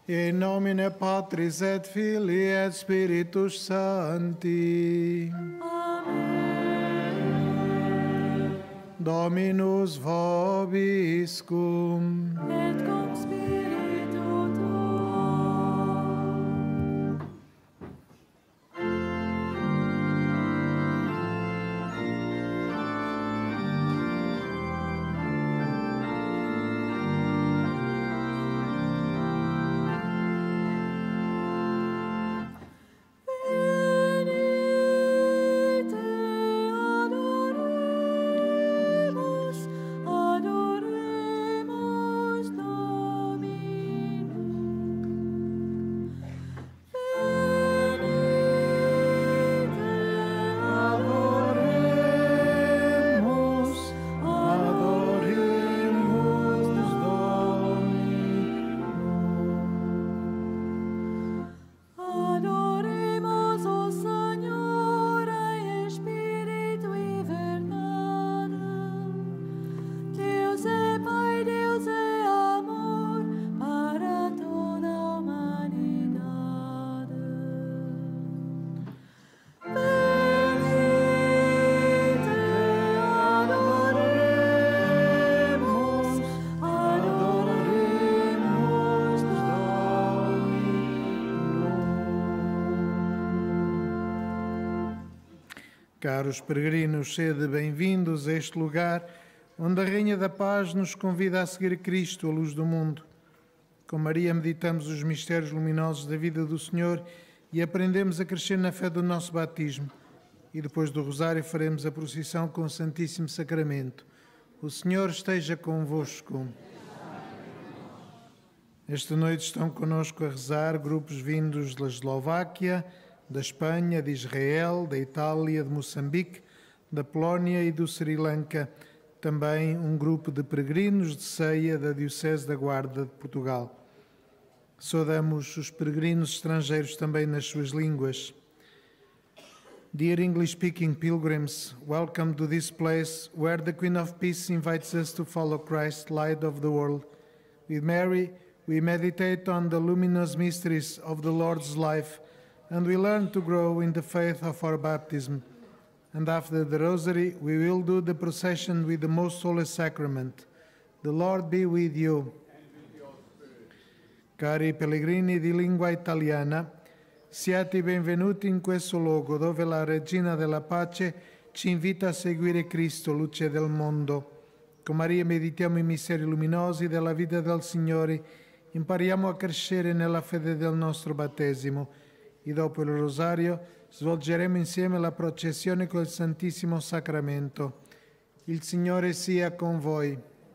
In nomine Patris et Filii et Spiritus Sancti. Amen. Dominus vobiscum. Et cum spiritu tuo. Caros peregrinos, sede bem-vindos a este lugar onde a Rainha da Paz nos convida a seguir Cristo, a luz do mundo. Com Maria meditamos os mistérios luminosos da vida do Senhor e aprendemos a crescer na fé do nosso batismo. E depois do Rosário faremos a procissão com o Santíssimo Sacramento. O Senhor esteja convosco. Esta noite estão conosco a rezar grupos vindos da Eslováquia, da Espanha, de Israel, da Itália, de Moçambique, da Polónia e do Sri Lanka. Também um grupo de peregrinos de ceia da Diocese da Guarda de Portugal. Saudamos os peregrinos estrangeiros também nas suas línguas. Dear English-speaking pilgrims, welcome to this place where the Queen of Peace invites us to follow Christ, light of the world. With Mary, we meditate on the luminous mysteries of the Lord's life, and we learn to grow in the faith of our baptism. And after the Rosary, we will do the procession with the Most Holy Sacrament. The Lord be with you. Cari pellegrini di lingua italiana, siate benvenuti in questo luogo dove la Regina della Pace ci invita a seguire Cristo, luce del mondo. Con Maria meditiamo i misteri luminosi della vita del Signore, impariamo a crescere nella fede del nostro battesimo. E dopo il rosario svolgeremo insieme la processione col Santissimo Sacramento. Il Signore sia con voi.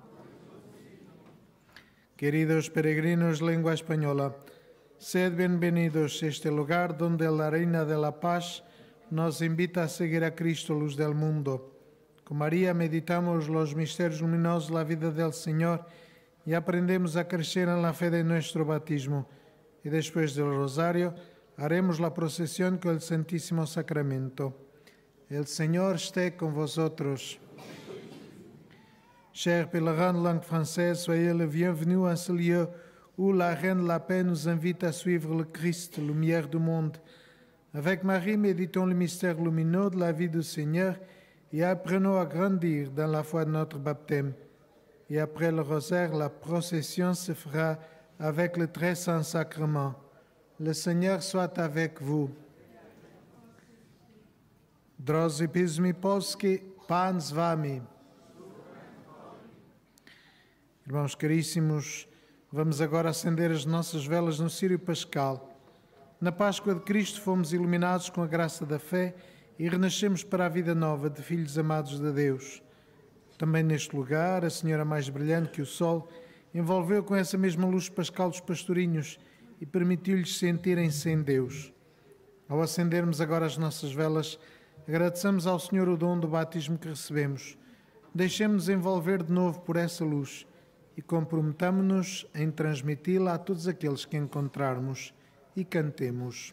Queridos peregrinos lengua española, sed bienvenidos a este lugar donde la Reina de la Paz nos invita a seguir a Cristo, luz del mundo. Con María meditamos los misterios luminosos de la vida del Señor y aprendemos a crecer en la fe de nuestro bautismo. Y después del rosario haremos la procesión con el Santísimo Sacramento. El Señor esté con vosotros. Chers pèlerins de langue française, soyez le bienvenu à ce lieu où la Reine de la Paix nous invite à suivre le Christ, lumière du monde. Avec Marie, méditons le mystère lumineux de la vie du Seigneur et apprenons à grandir dans la foi de notre baptême. Et après le rosaire, la procession se fera avec le très saint sacrement. Le Seigneur soit avec vous. Drodzy pismi polski, Pan z wami. Irmãos caríssimos, vamos agora acender as nossas velas no Círio Pascal. Na Páscoa de Cristo fomos iluminados com a graça da fé e renascemos para a vida nova de filhos amados de Deus. Também neste lugar, a Senhora mais brilhante que o sol envolveu com essa mesma luz pascal dos pastorinhos e permitiu-lhes sentirem-se em Deus. Ao acendermos agora as nossas velas, agradeçamos ao Senhor o dom do batismo que recebemos. Deixemos-nos envolver de novo por essa luz e comprometamo-nos em transmiti-la a todos aqueles que encontrarmos, e cantemos.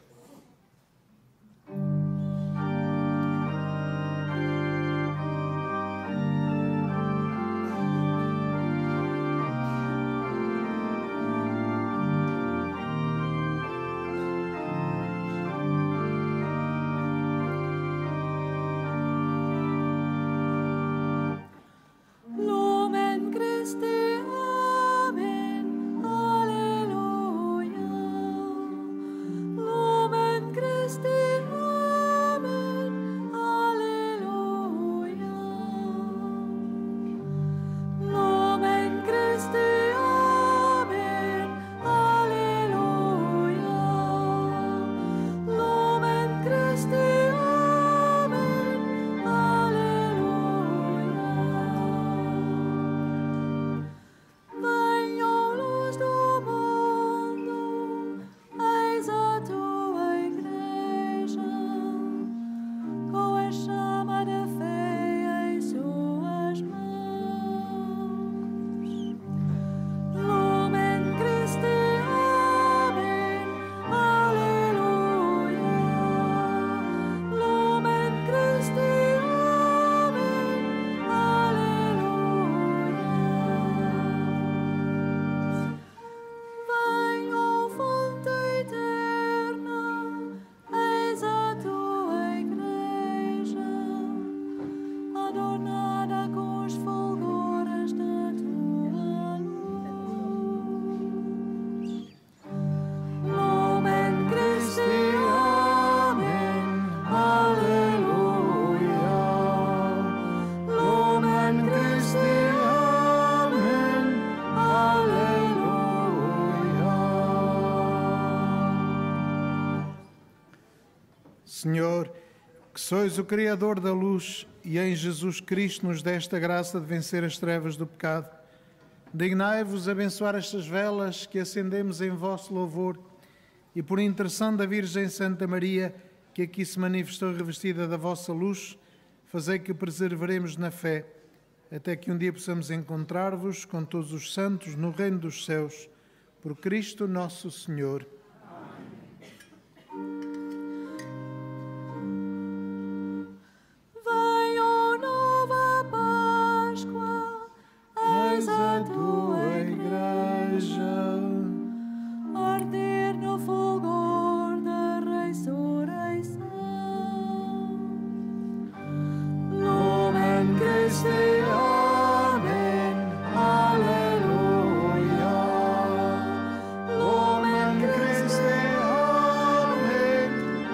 Senhor, que sois o Criador da luz e em Jesus Cristo nos deste a graça de vencer as trevas do pecado, dignai-vos abençoar estas velas que acendemos em vosso louvor e por intercessão da Virgem Santa Maria, que aqui se manifestou revestida da vossa luz, fazei que perseveremos na fé, até que um dia possamos encontrar-vos com todos os santos no reino dos céus, por Cristo nosso Senhor. Venha nova Páscoa, eis a tua Igreja. arder no fulgor da ressurreição. Lumen Christi, amém, aleluia. Lumen Christi, amém,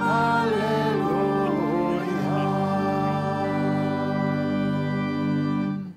aleluia.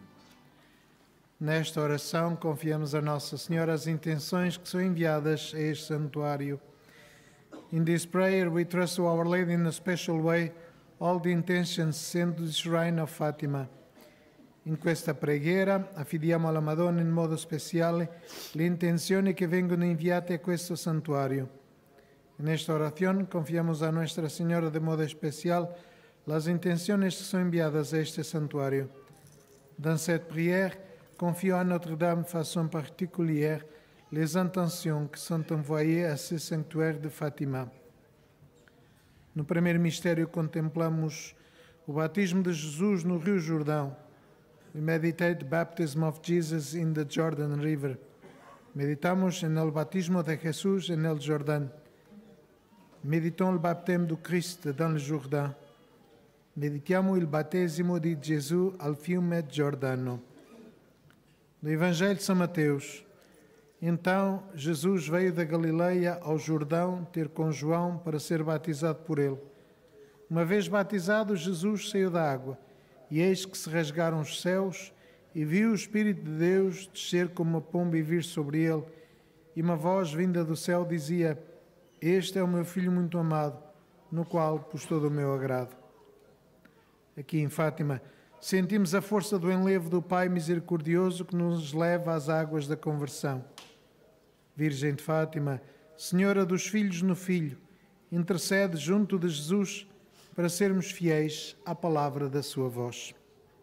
Nesta oração, confiamos a Nossa Senhora as intenções que são enviadas a este santuário. In this prayer, we trust to Our Lady in a special way all the intentions sent to the Shrine of Fatima. In questa preghiera affidiamo alla Madonna in modo speciale le intenzioni che vengono inviate a questo santuario. En esta oración confiamos a Nuestra Señora de modo especial las intenciones que son enviadas a este santuario. Dans cette prière, confions à Notre-Dame de façon particulière les intentions qui sont envoyées à ce sanctuaire de Fátima. No primeiro mistério contemplamos o batismo de Jesus no Rio Jordão. We meditate the baptism of Jesus in the Jordan River. Meditamos en el bautismo de Jesús en el Jordán. Meditons le baptême du Christ dans le Jourdain. Meditiamo il battesimo di Gesù al fiume Giordano. Do Evangelho de São Mateus. Então Jesus veio da Galileia ao Jordão ter com João para ser batizado por ele. Uma vez batizado, Jesus saiu da água, e eis que se rasgaram os céus, e viu o Espírito de Deus descer como uma pomba e vir sobre ele, e uma voz vinda do céu dizia: Este é o meu Filho muito amado, no qual pus todo o meu agrado. Aqui em Fátima, sentimos a força do enlevo do Pai misericordioso que nos leva às águas da conversão. Virgem de Fátima, Senhora dos filhos no Filho, intercede junto de Jesus para sermos fiéis à palavra da sua voz.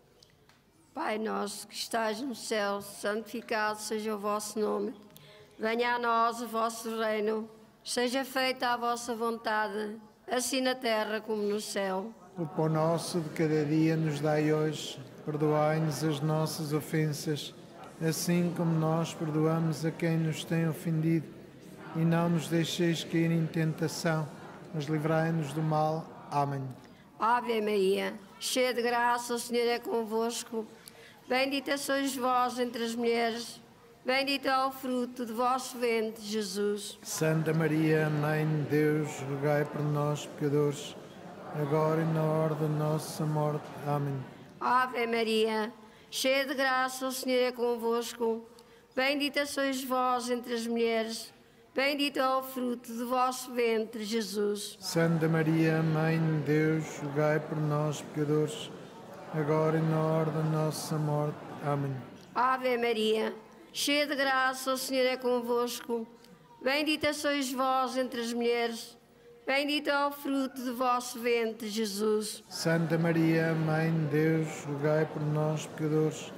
Pai nosso que estás no céu, santificado seja o vosso nome. Venha a nós o vosso reino, seja feita a vossa vontade, assim na terra como no céu. O pão nosso de cada dia nos dai hoje, perdoai-nos as nossas ofensas, assim como nós perdoamos a quem nos tem ofendido, e não nos deixeis cair em tentação, mas livrai-nos do mal. Amém. Ave Maria, cheia de graça, o Senhor é convosco. Bendita sois vós entre as mulheres, bendito é o fruto do vosso ventre, Jesus. Santa Maria, Mãe de Deus, rogai por nós, pecadores, agora e na hora da nossa morte. Amém. Ave Maria, cheia de graça, o Senhor é convosco. Bendita sois vós entre as mulheres, bendito é o fruto do vosso ventre, Jesus. Santa Maria, Mãe de Deus, rogai por nós, pecadores, agora e na hora da nossa morte. Amém. Ave Maria, cheia de graça, o Senhor é convosco. Bendita sois vós entre as mulheres, bendito é o fruto do vosso ventre, Jesus. Santa Maria, Mãe de Deus, rogai por nós, pecadores,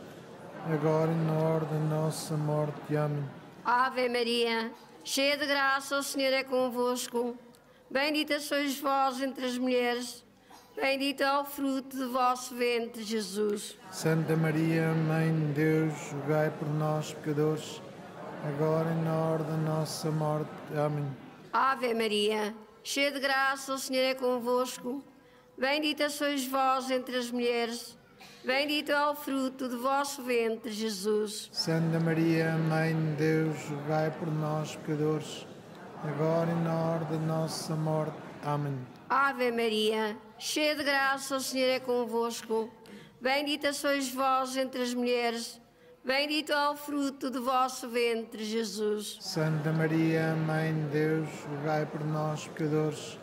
agora e na hora da nossa morte. Amém. Ave Maria, cheia de graça, o Senhor é convosco. Bendita sois vós entre as mulheres, bendito é o fruto do vosso ventre, Jesus. Santa Maria, Mãe de Deus, rogai por nós, pecadores, agora e na hora da nossa morte. Amém. Ave Maria, cheia de graça, o Senhor é convosco. Bendita sois vós entre as mulheres, bendito é o fruto do vosso ventre, Jesus. Santa Maria, Mãe de Deus, rogai por nós, pecadores, agora e na hora da nossa morte. Amém. Ave Maria, cheia de graça, o Senhor é convosco. Bendita sois vós entre as mulheres, bendito é o fruto do vosso ventre, Jesus. Santa Maria, Mãe de Deus, rogai por nós, pecadores,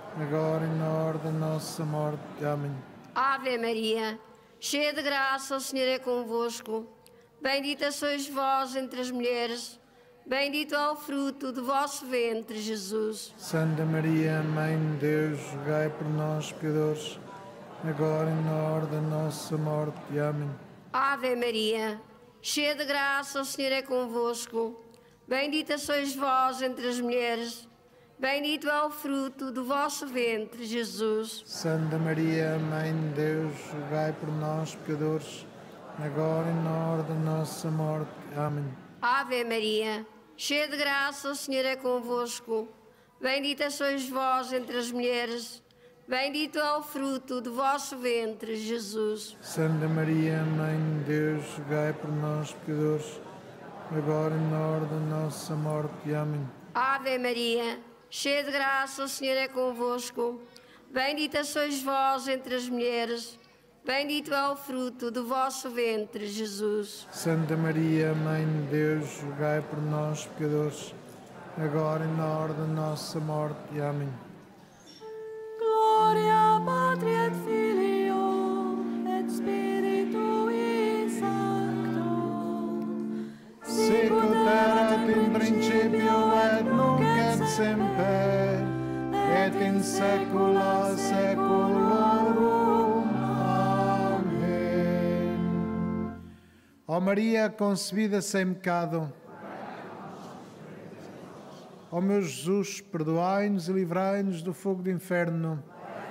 agora e na hora da nossa morte. Amém. Ave Maria, cheia de graça, o Senhor é convosco. Bendita sois vós entre as mulheres, bendito é o fruto do vosso ventre, Jesus. Santa Maria, Mãe de Deus, rogai por nós, pecadores, agora e na hora da nossa morte. Amém. Ave Maria, cheia de graça, o Senhor é convosco. Bendita sois vós entre as mulheres, bendito é o fruto do vosso ventre, Jesus. Santa Maria, Mãe de Deus, rogai por nós, pecadores, agora e na hora da nossa morte. Amém. Ave Maria, cheia de graça, o Senhor é convosco. Bendita sois vós entre as mulheres, bendito é o fruto do vosso ventre, Jesus. Santa Maria, Mãe de Deus, rogai por nós, pecadores, agora e na hora da nossa morte. Amém. Ave Maria, cheia de graça, o Senhor é convosco. Bendita sois vós entre as mulheres, bendito é o fruto do vosso ventre, Jesus. Santa Maria, Mãe de Deus, rogai por nós, pecadores, agora e na hora da nossa morte. Amém. Gloria Patri et Filio et Spiritui Sancto. Sicut erat in principio et nunc et semper et in saecula saeculorum. Amém. Ó Maria concebida sem pecado, ó meu Jesus, perdoai-nos e livrai-nos do fogo do inferno.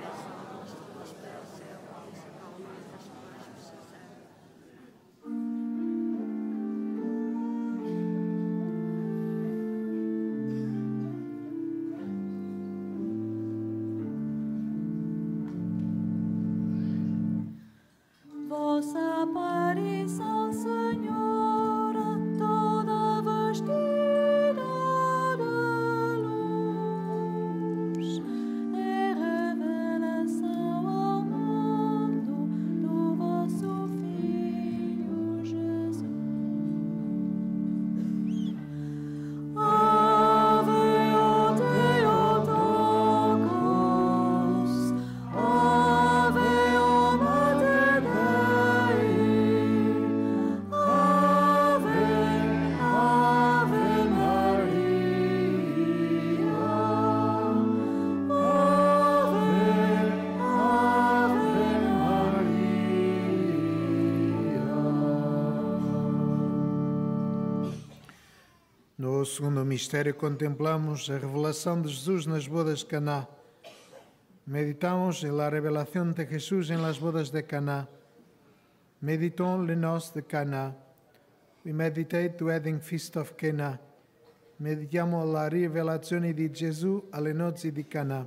Vossa aparição, Senhora, toda vestida de luz, é revelação ao mundo do vosso Filho Jesus. Ave o Theotokos, Ave o Mater Dei, Ave, Ave Maria, Ave, Ave Maria. No segundo mistério contemplamos a revelação de Jesús nas bodas de Caná. Meditamos en la revelación de Jesús en las bodas de Caná. Meditons les noces de Caná. We meditate the wedding feast of Cana. Meditiamo la rivelazione di Gesù alle nozze di Caná.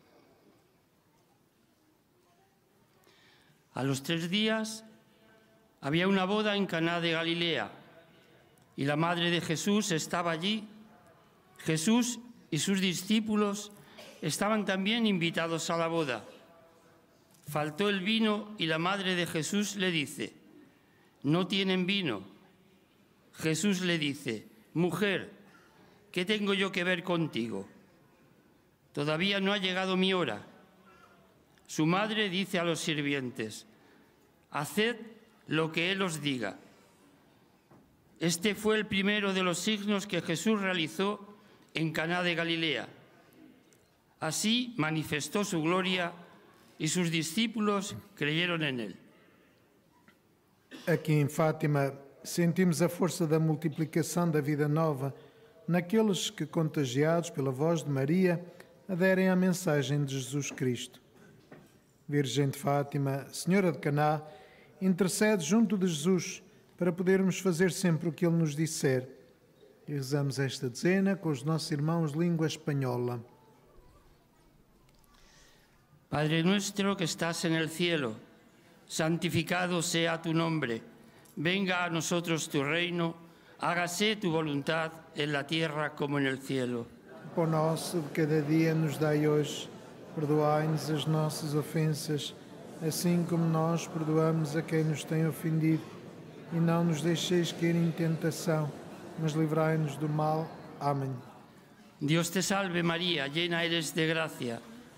A los 3 días había una boda en Caná de Galilea y la madre de Jesús estaba allí. Jesús y sus discípulos estaban también invitados a la boda. Faltó el vino y la madre de Jesús le dice: «No tienen vino». Jesús le dice: «Mujer, ¿qué tengo yo que ver contigo? Todavía no ha llegado mi hora». Su madre dice a los sirvientes: «Haced lo que Él os diga». Este fue el primero de los signos que Jesús realizó en Caná de Galilea. Así manifestó su gloria y sus discípulos creyeron en Él. Aqui em Fátima, sentimos a força da multiplicação da vida nova naqueles que, contagiados pela voz de Maria, aderem à mensagem de Jesus Cristo. Virgem de Fátima, Senhora de Caná, intercede junto de Jesus para podermos fazer sempre o que Ele nos disser. E rezamos esta dezena com os nossos irmãos de língua espanhola. Padre nuestro que estás en el cielo, santificado sea tu nombre. Venga a nosotros tu reino, hágase tu voluntad en la tierra como en el cielo. O pão nosso de cada dia nos dai hoje. Perdoai-nos as nossas ofensas, assim como nós perdoamos a quem nos tem ofendido. E não nos deixeis cair em tentação, mas livrai-nos do mal. Amém. Dios te salve María, llena eres de gracia.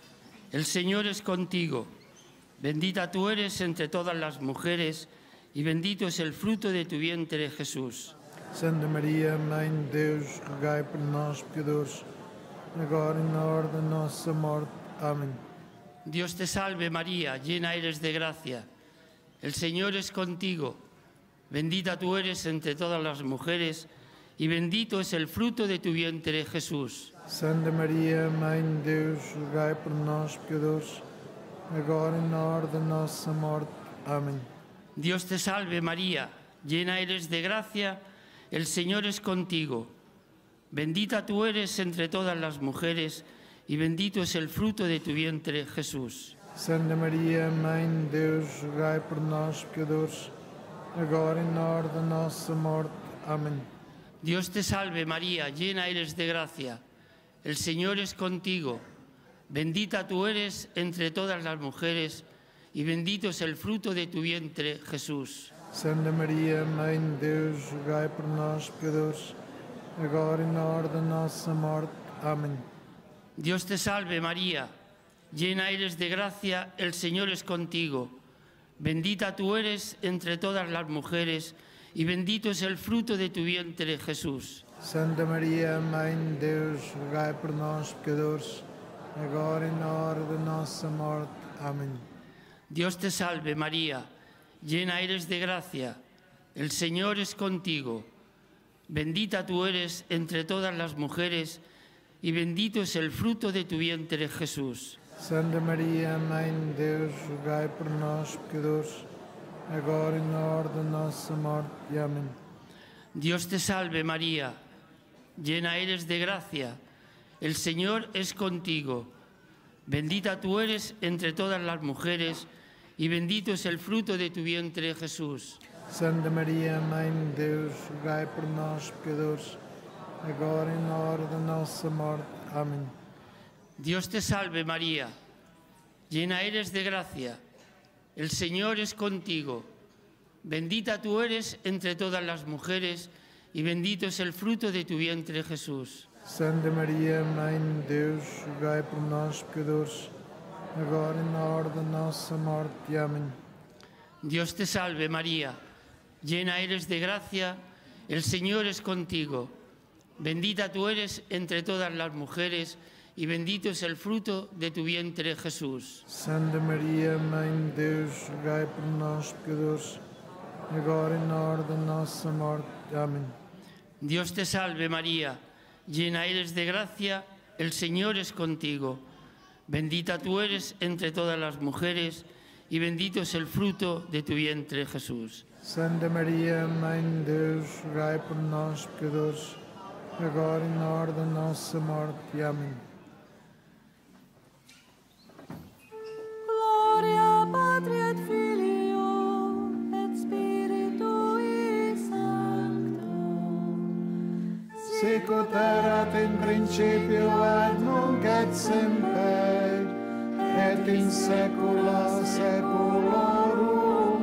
el Señor es contigo. Bendita tú eres entre todas las mujeres y bendito es el fruto de tu vientre, Jesús. Santa Maria, Mãe de Deus, rogai por nós, pecadores, agora e na hora da nossa morte. Amém. Dios te salve María, llena eres de gracia. El Señor es contigo. Bendita tú eres entre todas las mujeres y bendito es el fruto de tu vientre, Jesús. Santa Maria, Mãe de Deus, rogai por nós, pecadores, agora e na hora da nossa morte. Amém. Dios te salve María, llena eres de gracia, el Señor es contigo. Bendita tú eres entre todas las mujeres y bendito es el fruto de tu vientre, Jesús. Santa Maria, Mãe de Deus, rogai por nós, pecadores, agora e na hora da nossa morte. Amém. Dios te salve María, llena eres de gracia, el Señor es contigo. Bendita tú eres entre todas las mujeres y bendito es el fruto de tu vientre, Jesús. Santa Maria, Mãe de Deus, rogai por nós, pecadores, agora e na hora da nossa morte. Amém. Dios te salve María, llena eres de gracia, el Señor es contigo. Bendita tú eres entre todas las mujeres y bendito es el fruto de tu vientre, Jesús. Santa Maria, Mãe de Deus, rogai por nós, pecadores, agora e na hora da nossa morte. Amém. Dios te salve María, llena eres de gracia, el Señor es contigo. Bendita tú eres entre todas las mujeres y bendito es el fruto de tu vientre, Jesús. Santa Maria, Mãe de Deus, rogai por nós, pecadores, agora e na hora da nossa morte. Amém. Dios te salve María, llena eres de gracia, el Señor es contigo. Bendita tú eres entre todas las mujeres y bendito es el fruto de tu vientre, Jesús. Santa Maria, Mãe de Deus, rogai por nós, pecadores, agora e na hora da nossa morte. Amém. Dios te salve María, llena eres de gracia, el Señor es contigo. Bendita tú eres entre todas las mujeres y bendito es el fruto de tu vientre, Jesús. Santa Maria, Mãe de Deus, rogai por nós, pecadores, agora e na hora da nossa morte. Amém. Dios te salve María, llena eres de gracia, el Señor es contigo. Bendita tú eres entre todas las mujeres y bendito es el fruto de tu vientre, Jesús. Santa Maria, Mãe de Deus, rogai por nós, pecadores, agora e na hora da nossa morte. Amém. Dios te salve María, llena eres de gracia, el Señor es contigo. Bendita tú eres entre todas las mujeres y bendito es el fruto de tu vientre, Jesús. Santa Maria, Mãe de Deus, rogai por nós, pecadores, agora e na hora da nossa morte. Amém. Gloria Patri et Filio et Spiritui Sancto. Sic ut erat in principio et nunc et semper et in saecula saeculorum.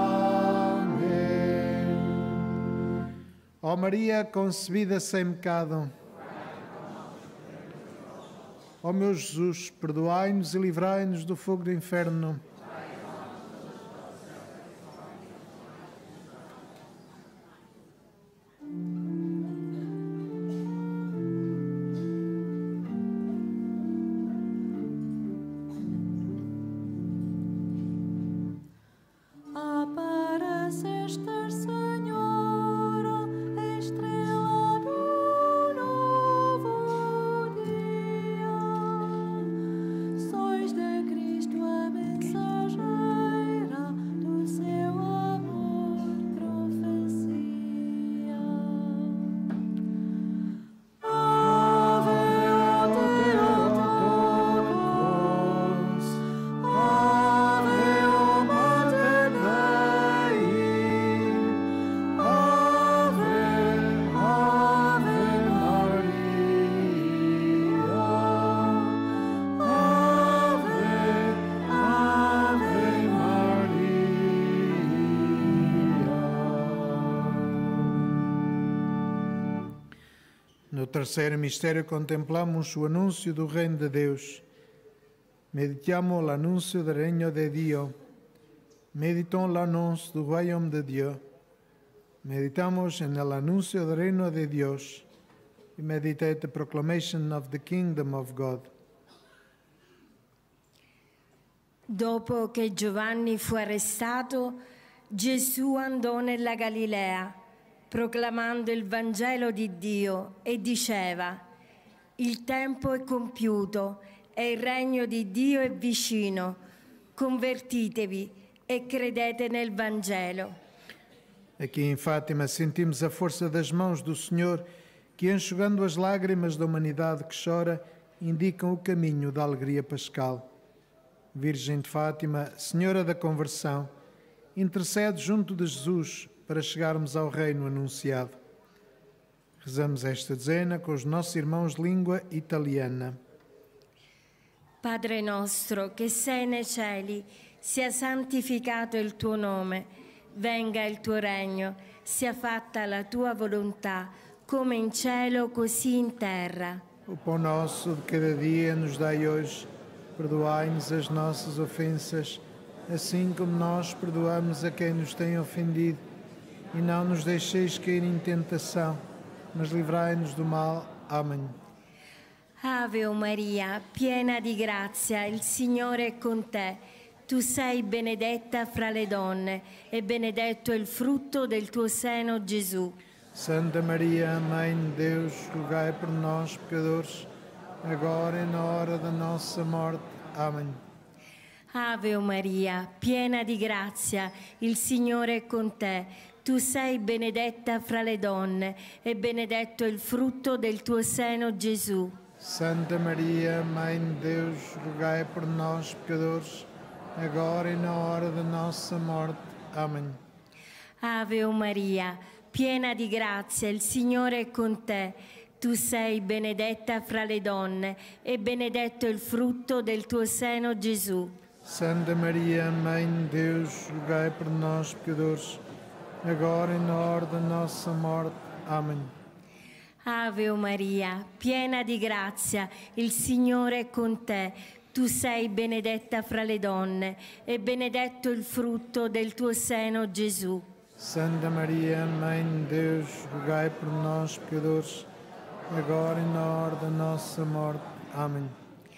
Amém. Ó Maria concebida sem pecado, ó meu Jesus, perdoai-nos e livrai-nos do fogo do inferno. Apareceste, Senhora, estrela do novo dia. Sois de Cristo a mensageira, do seu amor profecia. Ave, ate, autocos, ave, o Mater Dei, ave, ave Maria, ave, ave Maria. No terceiro mistério contemplamos o anúncio do Reino de Deus. Meditiamo l'annuncio del regno di Dio. Méditons l'annonce du royaume de Dieu. Meditamos en el anuncio del reino de Dios. We meditate the proclamation of the kingdom of God. Dopo che Giovanni fu arrestato, Gesù andò nella Galilea, proclamando il Vangelo di Dio e diceva: il tempo è compiuto e il regno di Dio è vicino. Convertitevi e credete nel Vangelo. Aqui em Fátima sentimos a força das mãos do Senhor que, enxugando as lágrimas da humanidade que chora, indicam o caminho da alegria pascal. Virgem de Fátima, Senhora da Conversão, intercede junto de Jesus para chegarmos ao reino anunciado. Rezamos esta dezena com os nossos irmãos de língua italiana. Padre nostro che sei nei cieli, sia santificato il tuo nome, venga il tuo regno, sia fatta la tua volontà, come in cielo così in terra. O pão nosso de cada dia nos dai hoje. Perdoai-nos as nossas ofensas, assim como nós perdoamos a quem nos tem ofendido. E não nos deixeis cair em tentação, mas livrai-nos do mal. Amém. Ave Maria, piena di grazia, il Signore è con te. Tu sei benedetta fra le donne e benedetto è il frutto del tuo seno, Gesù. Santa Maria, Mãe de Deus, rogai por nós, pecadores, agora e na hora da nossa morte. Amém. Ave Maria, piena di grazia, il Signore è con te. Tu sei benedetta fra le donne e benedetto è il frutto del tuo seno, Gesù. Santa Maria, Mãe de Deus, rogai por nós, pecadores, agora e na hora da nossa morte. Amém. Ave Maria, piena di grazia, il Signore è con te. Tu sei benedetta fra le donne e benedetto è il frutto del tuo seno, Gesù. Santa Maria, Mãe de Deus, rogai por nós, pecadores, agora e na hora da nossa morte. Amém. Ave Maria, piena di grazia, il Signore è con te. Tu sei benedetta fra le donne e benedetto il frutto del tuo seno, Gesù. Santa Maria, Mãe de Deus, rogai por nós, pecadores, agora e na hora da nossa morte. Amém.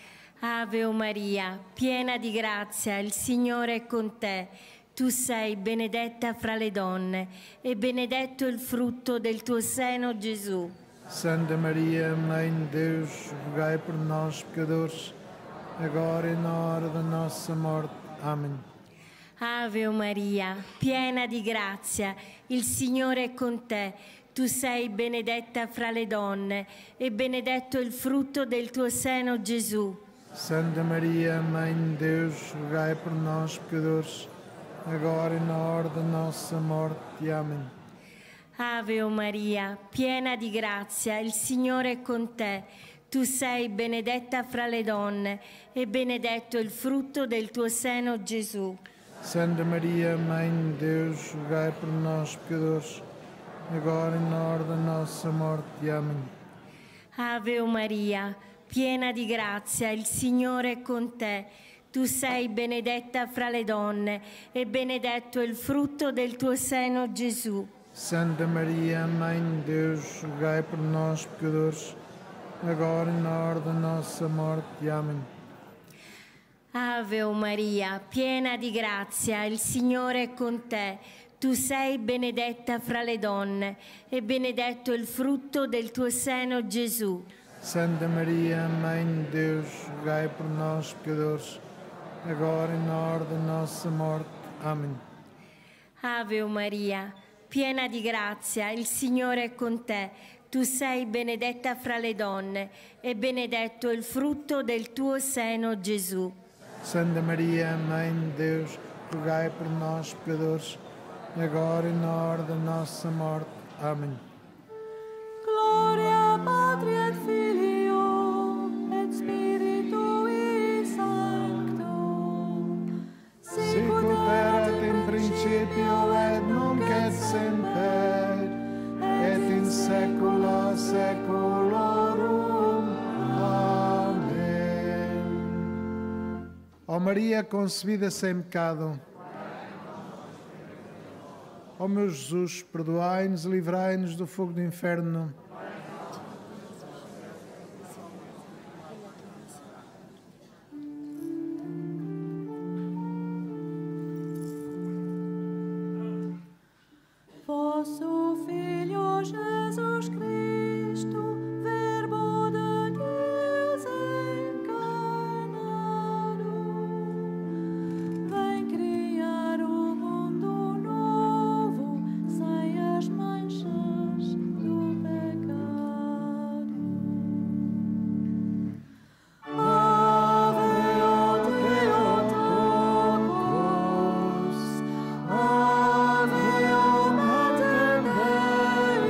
Ave Maria, piena di grazia, il Signore è con te. Tu sei benedetta fra le donne e benedetto il frutto del tuo seno, Gesù. Santa Maria, Mãe de Deus, rogai por nós, pecadores, agora e na hora da nossa morte. Amém. Ave Maria, piena di grazia, il Signore è con te. Tu sei benedetta fra le donne e benedetto il frutto del tuo seno, Gesù. Santa Maria, Mãe de Deus, rogai por nós, pecadores, agora e na hora da nossa morte. Amém. Ave Maria, piena di grazia, il Signore è con te. Tu sei benedetta fra le donne e benedetto il frutto del tuo seno, Gesù. Santa Maria, Mãe de Deus, rogai por nós, pecadores, agora e na hora da nossa morte. Amém. Ave Maria, piena di grazia, il Signore è con te. Tu sei benedetta fra le donne e benedetto il frutto del tuo seno, Gesù. Santa Maria, Mãe de Deus, rogai por nós, pecadores, agora e na hora da nossa morte. Amém. Ave Maria, piena di grazia, il Signore è con te. Tu sei benedetta fra le donne e benedetto il frutto del tuo seno, Gesù. Santa Maria, Mãe de Deus, rogai por nós, pecadores, agora e na hora da nossa morte. Amém. Ave Maria, piena di grazia, il Signore è con te. Tu sei benedetta fra le donne e benedetto il frutto del tuo seno, Gesù. Santa Maria, Mãe de Deus, rogai por nós, pecadores, agora e na hora da nossa morte. Amém. Gloria Patri et Filio et Spiritui Sancto. Sicut erat in principio et nunc et semper et in saecula saeculorum. Amen. Ó Maria concebida sem pecado, ó meu Jesus, perdoai-nos e livrai-nos do fogo do inferno. Vosso Filho Jesus Cristo, Verbo de Deus encarnado, vem criar o mundo novo, sem as manchas do pecado. Ave, o Theotokos, Ave, o Mater Dei,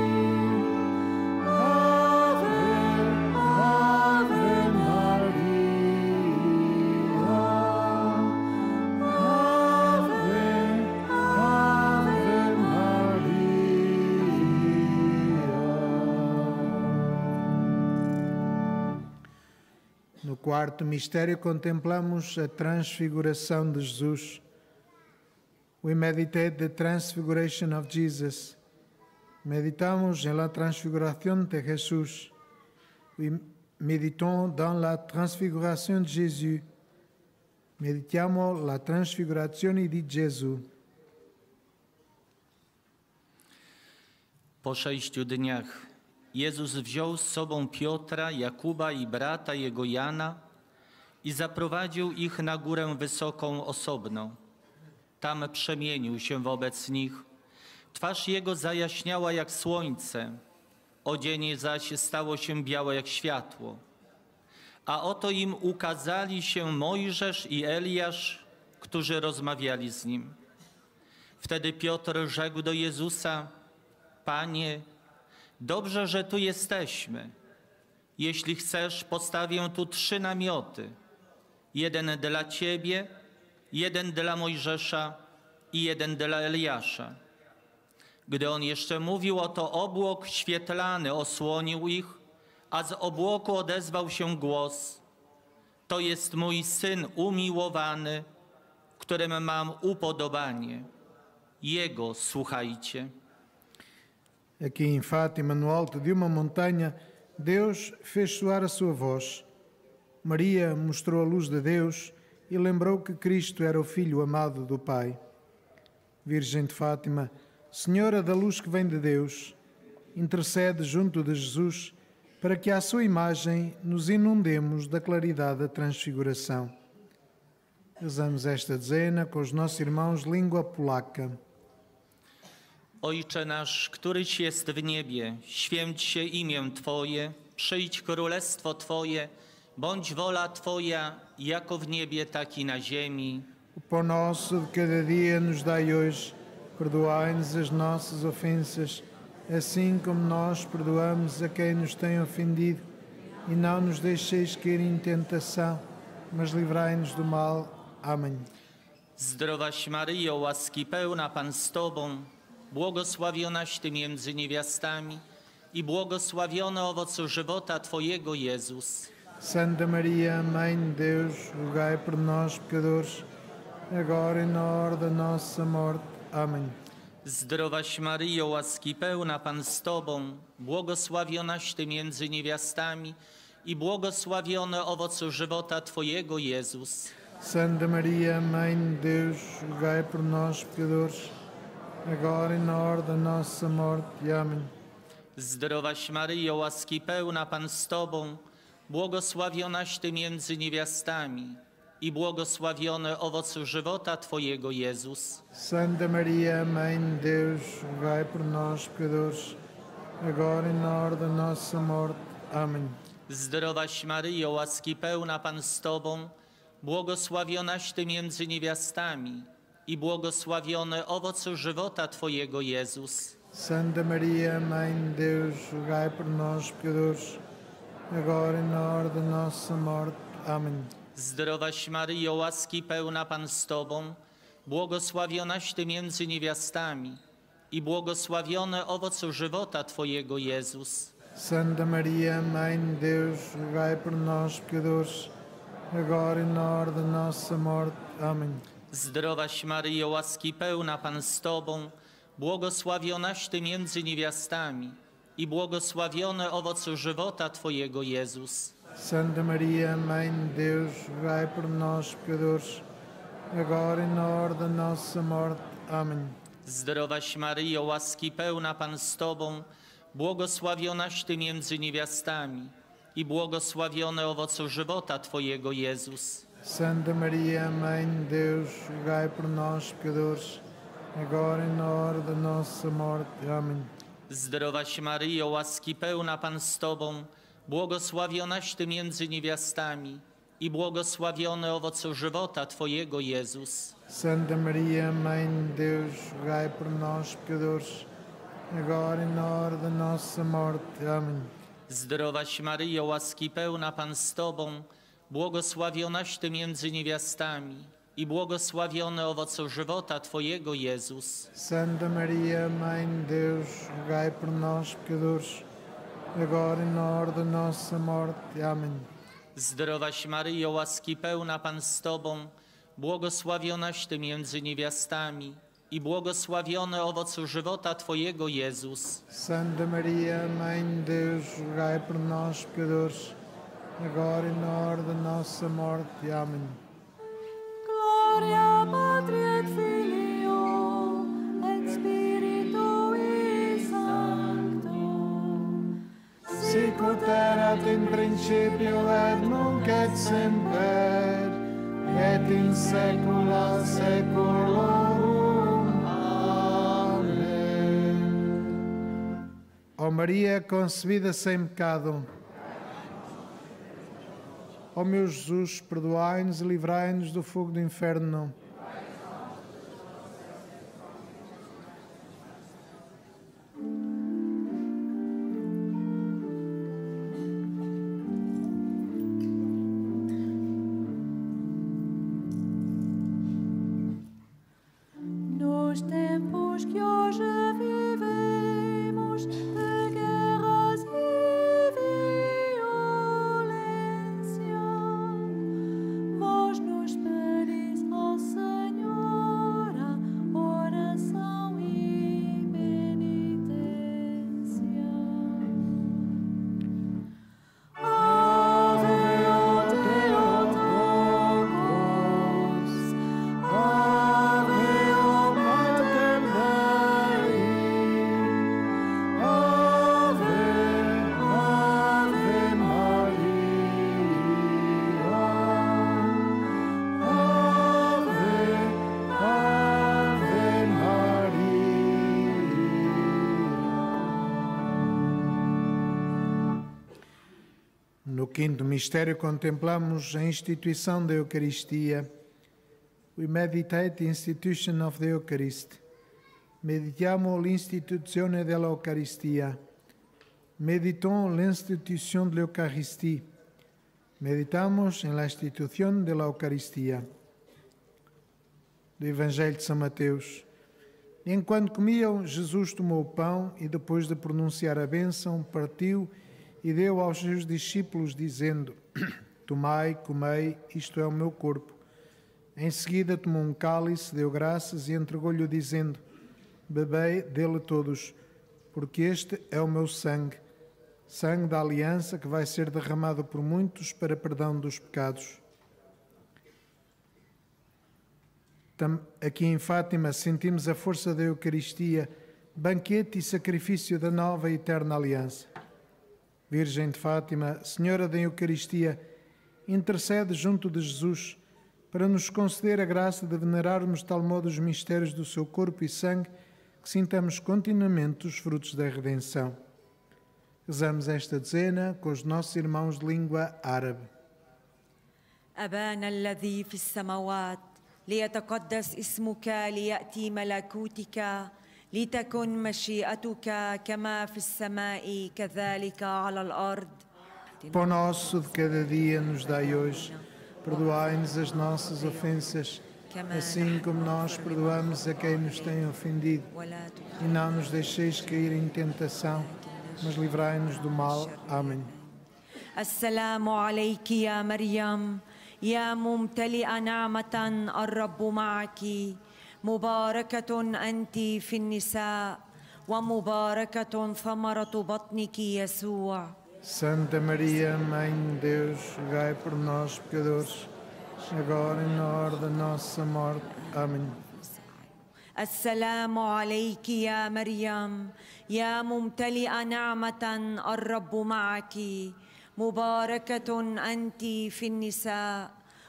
Ave, Ave Maria, Ave, Ave Maria. No quarto mistério contemplamos a transfiguração de Jesus. We meditate the transfiguration of Jesus. Meditamos en la transfiguración de Jesús. We méditons dans la transfiguration de Jésus. Meditiamo la transfigurazione di Gesù. Po 6 dniach Jezus wziął z sobą Piotra, Jakuba i brata jego Jana i zaprowadził ich na górę wysoką osobną. Tam przemienił się wobec nich. Twarz jego zajaśniała jak słońce, odzienie zaś stało się białe jak światło. A oto im ukazali się Mojżesz i Eliasz, którzy rozmawiali z nim. Wtedy Piotr rzekł do Jezusa: Panie, dobrze, że tu jesteśmy. Jeśli chcesz, postawię tu 3 namioty. Jeden dla Ciebie, jeden dla Mojżesza i jeden dla Eliasza. Gdy on jeszcze mówił, oto obłok świetlany osłonił ich, a z obłoku odezwał się głos: To jest mój Syn umiłowany, w którym mam upodobanie. Jego słuchajcie. Aqui em Fátima, no alto de uma montanha, Deus fez soar a sua voz. Maria mostrou a luz de Deus e lembrou que Cristo era o Filho amado do Pai. Virgem de Fátima, Senhora da luz que vem de Deus, intercede junto de Jesus para que à sua imagem nos inundemos da claridade da transfiguração. Rezamos esta dezena com os nossos irmãos de língua polaca. Ojcze nasz, któryś jest w niebie, święć się imię Twoje, przyjdź królestwo Twoje, bądź wola Twoja, jako w niebie, tak i na ziemi. O pão nosso de cada dia nos dai hoje, perdoai-nos as nossas ofensas, assim como nós perdoamos a quem nos tem ofendido, e não nos deixeis cair em tentação, mas livrai-nos do mal. Amém. Zdrowaś Maryjo, łaski pełna, Pan z Tobą, błogosławionaś Ty między niewiastami i błogosławiony owoc żywota Twojego, Jezus. Santa Maria, Mãe de Deus, rogai por nós, pecadores, agora e na hora da nossa morte. Amém. Zdrowaś Maryjo, łaski pełna, Pan z Tobą, błogosławionaś Ty między niewiastami i błogosławiony owoc żywota Twojego, Jezus. Santa Maria, Mãe de Deus, rogai por nós, pecadores, agora e na hora da nossa morte. Amém. Zdrowaś Maryjo, łaski pełna, Pan z Tobą, błogosławionaś Ty między niewiastami i błogosławiony owoc żywota Twojego, Jezus. Santa Maria, Mãe de Deus, rogai por nós, pecadores, agora e na hora da nossa morte. Amém. Zdrowaś Maryjo, łaski pełna, Pan z Tobą, błogosławionaś Ty między niewiastami i błogosławiony owoc żywota Twojego, Jezus. Santa Maria, Mãe de Deus, rogai por nós, pecadores, agora e na hora da nossa morte. Amém. Zdrowaś Maryjo, łaski pełna, Pan z Tobą, błogosławionaś Ty między niewiastami i błogosławiony owoc żywota Twojego, Jezus. Santa Maria, Mãe de Deus, rogai por nós, pecadores, agora e na hora da nossa morte. Amém. Zdrowaś Maryjo, łaski pełna, Pan z Tobą, błogosławionaś Ty między niewiastami i błogosławiony owoc żywota Twojego, Jezus. Santa Maria, Mãe de Deus, rogai por nós, pecadores, agora e na hora da nossa morte. Amém. Zdrowaś Maryjo, łaski pełna, Pan z Tobą, błogosławionaś Ty między niewiastami i błogosławiony owoc żywota Twojego, Jezus. Santa Maria, Mãe de Deus, rogai por nós, pecadores, agora e na hora da nossa morte. Amém. Zdrowaś Maryjo, łaski pełna, Pan z Tobą, błogosławionaś Ty między niewiastami i błogosławiony owoc żywota Twojego, Jezus. Santa Maria, Mãe de Deus, rogai por nós, pecadores, agora e na hora da nossa morte. Amém. Zdrowaś Maryjo, łaski pełna, Pan z Tobą, błogosławionaś Ty między niewiastami i błogosławiony owoc żywota Twojego, Jezus. Santa Maria, Mãe de Deus, rogai por nós, pecadores, agora e na hora da nossa morte. Amém. Zdrowaś Maryjo, łaski pełna, Pan z Tobą, błogosławionaś Ty między niewiastami i błogosławiony owoc żywota Twojego, Jezus. Santa Maria, Mãe de Deus, rogai por nós, pecadores, agora e na hora da nossa morte. Amém. Gloria Patri et Filio et Spiritui Sancto. Sic ut erat in principio et nunc et semper, et in saecula saeculorum. Amém. Ó Maria concebida sem pecado, ó meu Jesus, perdoai-nos e livrai-nos do fogo do inferno. Nos tempos que hoje vivemos, de guerras e violência, vós nos pedis, ó Senhora, oração e penitência. Ave, Theotokos, Ave, O Mater Dei, Ave, Ave Maria, Ave, Ave Maria. No quinto mistério contemplamos a instituição da Eucaristia. We meditate the institution of the Eucharist. Meditiamo l'instituzione dell'Eucaristia. Meditons l'institution de l'Eucharistie. Meditamos en la institución de la Eucaristía. Do Evangelho de São Mateus. Enquanto comiam, Jesus tomou o pão e, depois de pronunciar a bênção, partiu e deu aos seus discípulos, dizendo: Tomai, comei, isto é o meu corpo. Em seguida tomou um cálice, deu graças e entregou-lhe, dizendo: Bebei dele todos, porque este é o meu sangue, sangue da aliança que vai ser derramado por muitos para perdão dos pecados. Aqui em Fátima sentimos a força da Eucaristia, banquete e sacrifício da nova e eterna aliança. Virgem de Fátima, Senhora da Eucaristia, intercede junto de Jesus para nos conceder a graça de venerarmos de tal modo os mistérios do seu corpo e sangue que sintamos continuamente os frutos da redenção. Rezamos esta dezena com os nossos irmãos de língua árabe. أبانا الذي في السماوات ليتقدس اسمك ليأتي ملكوتك لتكن مشيئتك كما في السماء كذلك على الأرض. Pão nosso de cada dia nos dai hoje. Perdoai-nos as nossas ofensas, assim como nós perdoamos a quem nos tem ofendido. E não nos deixeis cair em tentação, mas livrai-nos do mal. Amém. السلام عليك يا مريم يا ممتلئة نعمة الرب معك، مباركة أنت في النساء ومباركة ثمرة بطنك يسوع. Santa Maria, Mãe de Deus, rogai por nós, pecadores, agora e na hora da nossa morte. Amém. السلام عليك يا مريم، يا ممتلئة نعمة الرب معك، مباركة أنت في النساء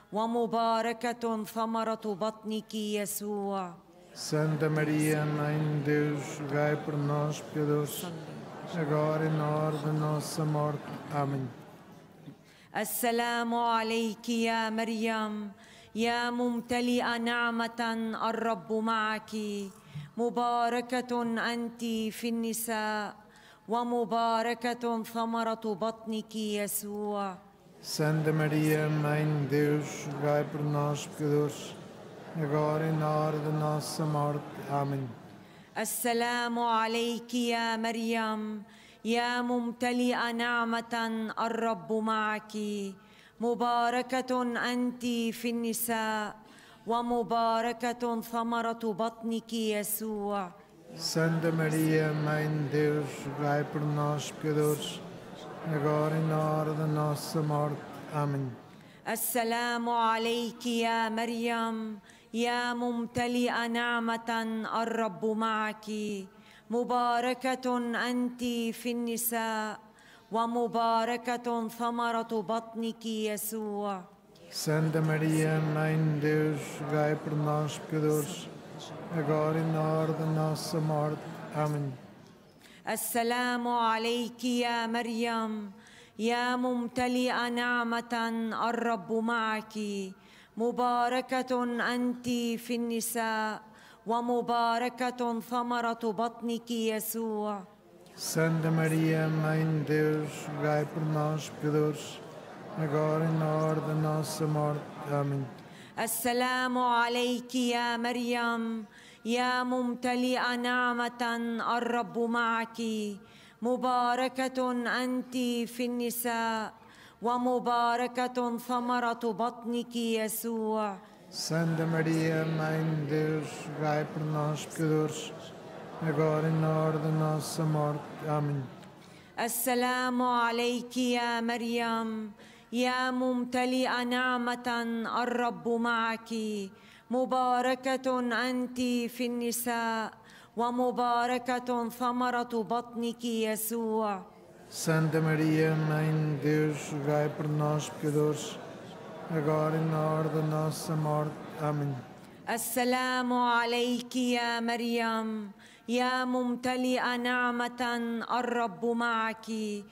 ومباركة ثمرة بطنك يسوع. Santa Maria, Mãe de Deus, rogai por nós, pecadores, agora e na hora da nossa morte. Amém. السلام عليك يا مريم، يا ممتلئة نعمة الرب معك، مباركة أنت في النساء ومباركة ثمرة بطنك يسوع. Santa Maria, Mãe de Deus, rogai por nós, pecadores, agora e na hora da nossa morte. Amém. السلام عليك يا مريم، يا ممتلئة نعمة الرب معك، مباركة أنت في النساء ومباركة ثمرة بطنك يسوع. Santa Maria, Mãe de Deus, rogai por nós, pecadores, agora e na hora da nossa morte. Amém. السلام عليك يا مريم، يا ممتلئة نعمة الرب معك، مباركة أنت في النساء ومباركة ثمرة بطنك يسوع. Santa Maria, Mãe de Deus, rogai por nós, pecadores, agora e na hora da nossa morte. Amém. السلام عليك يا مريم، يا ممتلئة نعمة الرب معك، مباركة أنت في النساء ومباركة ثمرة بطنك يسوع. Santa Maria, Mãe de Deus, rogai por nós, pecadores, agora e na hora da nossa morte. Amém. السلام عليك يا مريم، يا ممتلئة نعمة الرب معك، مباركة أنت في النساء ومباركة ثمرة بطنك يسوع. Santa Maria, Mãe de Deus, rogai por nós, pecadores, agora e na hora da nossa morte. Amém. السلام عليك يا مريم، يا ممتلئة نعمة الرب معك، مباركة أنت في النساء ومباركة ثمرة بطنك يسوع. Santa Maria, Mãe de Deus, rogai por nós, pecadores, agora e na hora da nossa morte. Amém. السلام عليك يا مريم، يا ممتلئة نعمة الرب معك،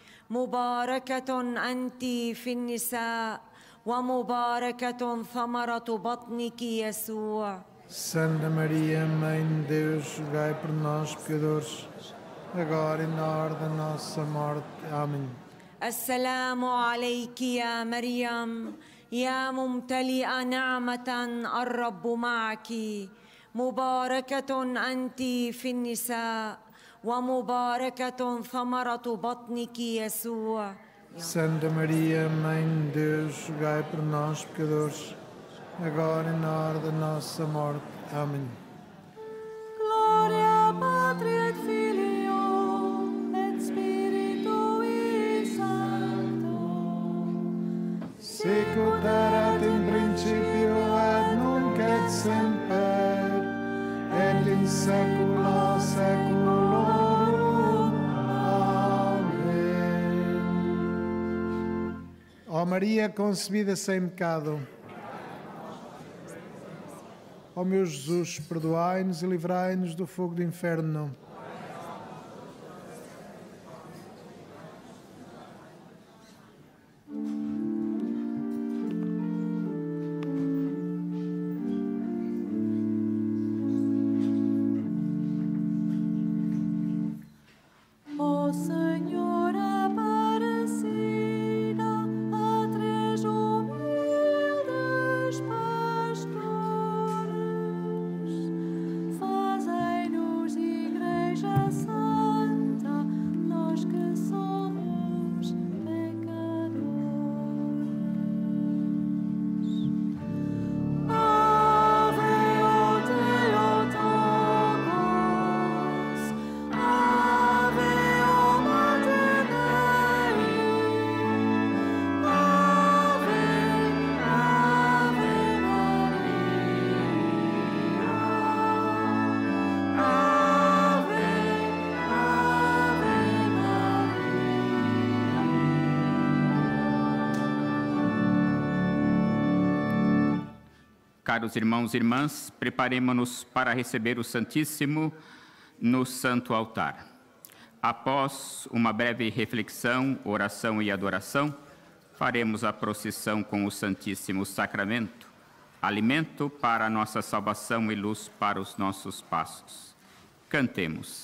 مباركة أنت في النساء ومباركة ثمرة بطنك يسوع. Santa Maria, Mãe de Deus, rogai por nós, pecadores, agora e na hora da nossa morte. Amém. السلام عليك يا مريم، يا ممتلئة نعمة الرب معك، مباركة أنت في النساء ومباركة ثمرة بطنك يسوع. Santa Maria, Mãe de Deus, rogai por nós, pecadores, agora e na hora da nossa morte. Amém. Gloria Patri et Filio et Spiritui Sancto, Sicut erat in principio et nunc et semper, et in saecula saeculorum. Amém. Ó Maria concebida sem pecado, ó meu Jesus, perdoai-nos e livrai-nos do fogo do inferno. ó Senhora Aparecida, a três humildes pastores, fazei-nos igreja Caros irmãos e irmãs, preparemo-nos para receber o Santíssimo no Santo Altar. Após uma breve reflexão, oração e adoração, faremos a procissão com o Santíssimo Sacramento, alimento para a nossa salvação e luz para os nossos passos. Cantemos.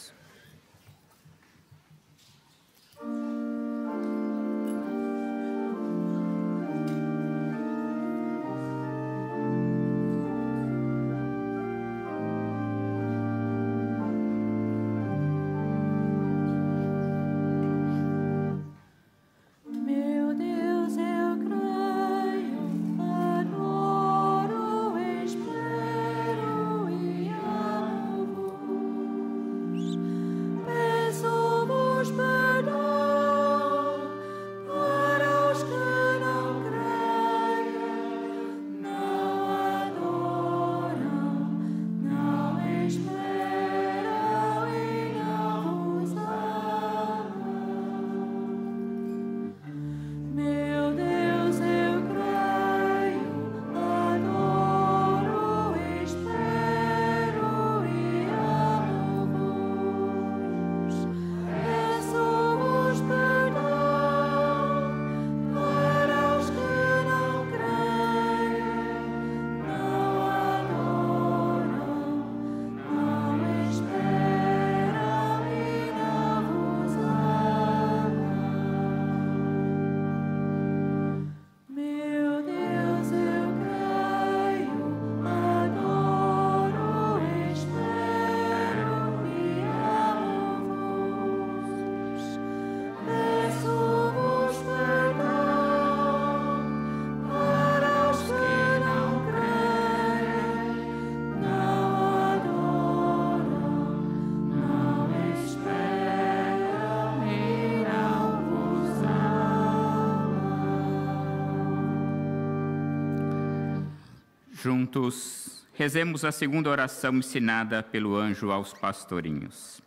Juntos, rezemos a segunda oração ensinada pelo anjo aos pastorinhos.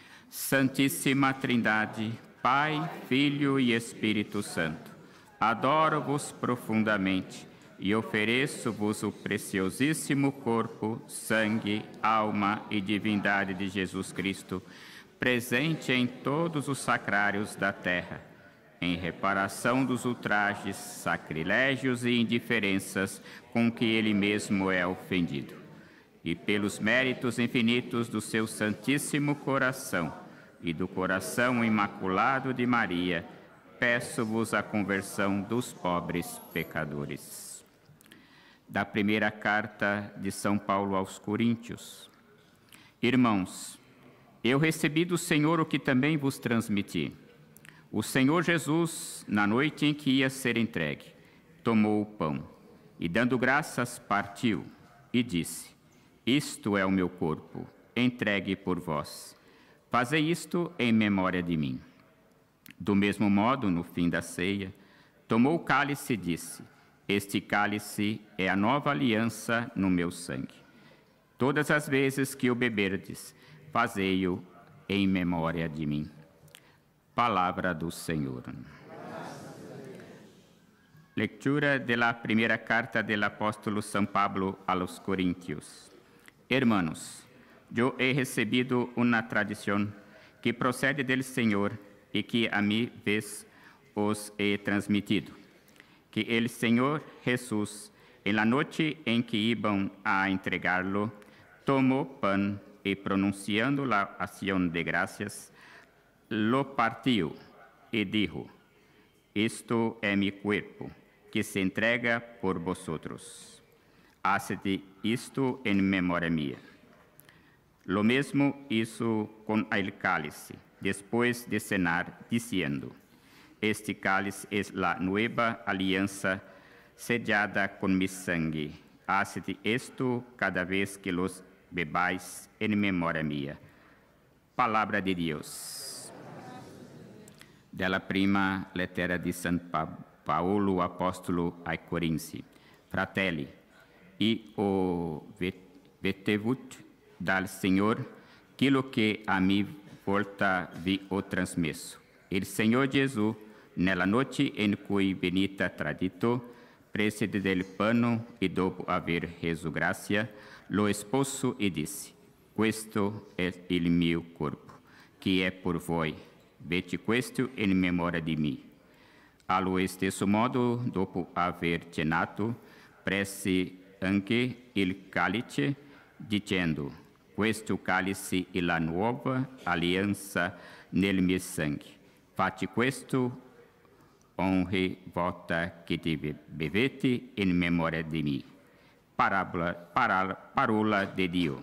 Santíssima Trindade, Pai, Filho e Espírito Santo, adoro-vos profundamente e ofereço-vos o preciosíssimo corpo, sangue, alma e divindade de Jesus Cristo, presente em todos os sacrários da terra, em reparação dos ultrajes, sacrilégios e indiferenças com que ele mesmo é ofendido, e pelos méritos infinitos do seu Santíssimo Coração e do coração imaculado de Maria, peço-vos a conversão dos pobres pecadores. Da primeira carta de São Paulo aos Coríntios. Irmãos, eu recebi do Senhor o que também vos transmiti. O Senhor Jesus, na noite em que ia ser entregue, tomou o pão e, dando graças, partiu e disse: Isto é o meu corpo, entregue por vós. Fazei isto em memória de mim. Do mesmo modo, no fim da ceia, tomou o cálice e disse: Este cálice é a nova aliança no meu sangue. Todas as vezes que o beberdes, fazei-o em memória de mim. Palavra do Senhor. Lectura de la primera carta del apóstolo San Pablo a los Corintios. Hermanos, yo he recibido una tradición que procede del Señor y que a mi vez os he transmitido. Que el Señor Jesús, en la noche en que iban a entregarlo, tomó pan y pronunciando la acción de gracias, lo partió y dijo: Esto es mi cuerpo, que se entrega por vosotros. Haced esto en memoria mía. Lo mismo hizo con el cálice, después de cenar, diciendo: Este cálice es la nueva alianza sellada con mi sangre. Haced esto cada vez que los bebáis en memoria mía. Palabra de Dios. Della prima lettera di San Paolo, apostolo ai Corinzi. Fratelli, io vetevut dal Signor quello che a mi volta vi ho trasmesso. Il Signor Gesù, nella notte in cui venite tradito, prese del pano e dopo aver reso gracia, lo esposo e disse: Questo è il mio corpo, che è per voi. Vede questo in memoria di me. Allo stesso modo, dopo aver cenato, prese anche il calice, dicendo: Questo calice è la nuova alleanza nel mio sangue. Fate questo ogni volta che bevete in memoria di me. Parola di Dio.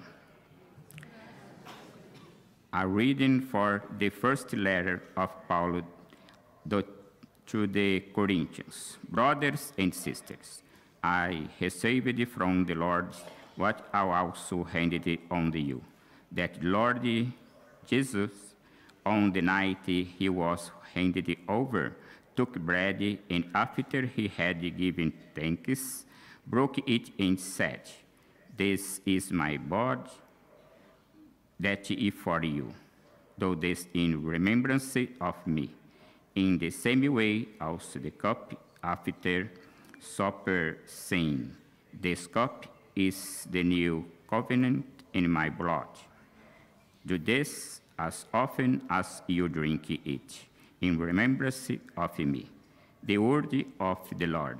A reading for the first letter of Paul to the Corinthians. Brothers and sisters, I received from the Lord what I also handed on to you, that Lord Jesus, on the night he was handed over, took bread, and after he had given thanks, broke it and said, This is my body, that is for you. Do this in remembrance of me. In the same way, also the cup after supper, saying, This cup is the new covenant in my blood. Do this as often as you drink it, in remembrance of me. The word of the Lord.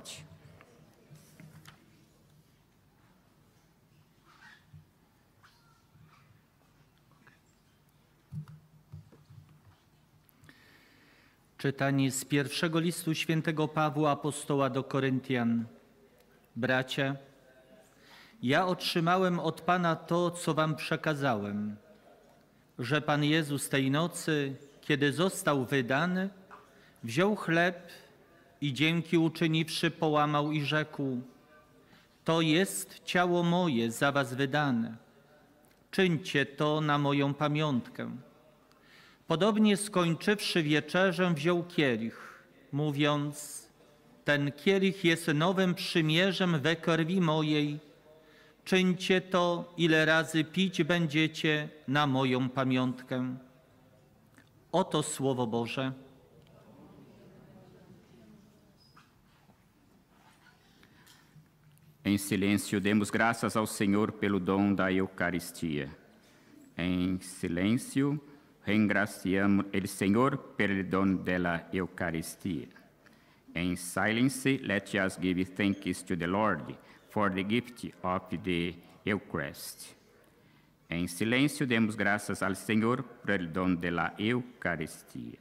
Czytanie z pierwszego listu świętego Pawła apostoła do Koryntian. Bracia, ja otrzymałem od Pana to, co wam przekazałem, że Pan Jezus tej nocy, kiedy został wydany, wziął chleb i dzięki uczyniwszy połamał i rzekł: To jest ciało moje za was wydane. Czyńcie to na moją pamiątkę. Podobnie skończywszy wieczerzę, wziął kielich, mówiąc: Ten kielich jest nowym przymierzem we krwi mojej. Czyńcie to, ile razy pić będziecie na moją pamiątkę. Oto Słowo Boże. Em silêncio, demos graças ao Senhor pelo dom da Eucaristia. Em silêncio, regraciamos o Senhor pelo dom da Eucaristia. In silence, let us give thanks to the Lord for the gift of the Eucharist. Em silêncio, demos graças ao Senhor pelo dom da Eucaristia.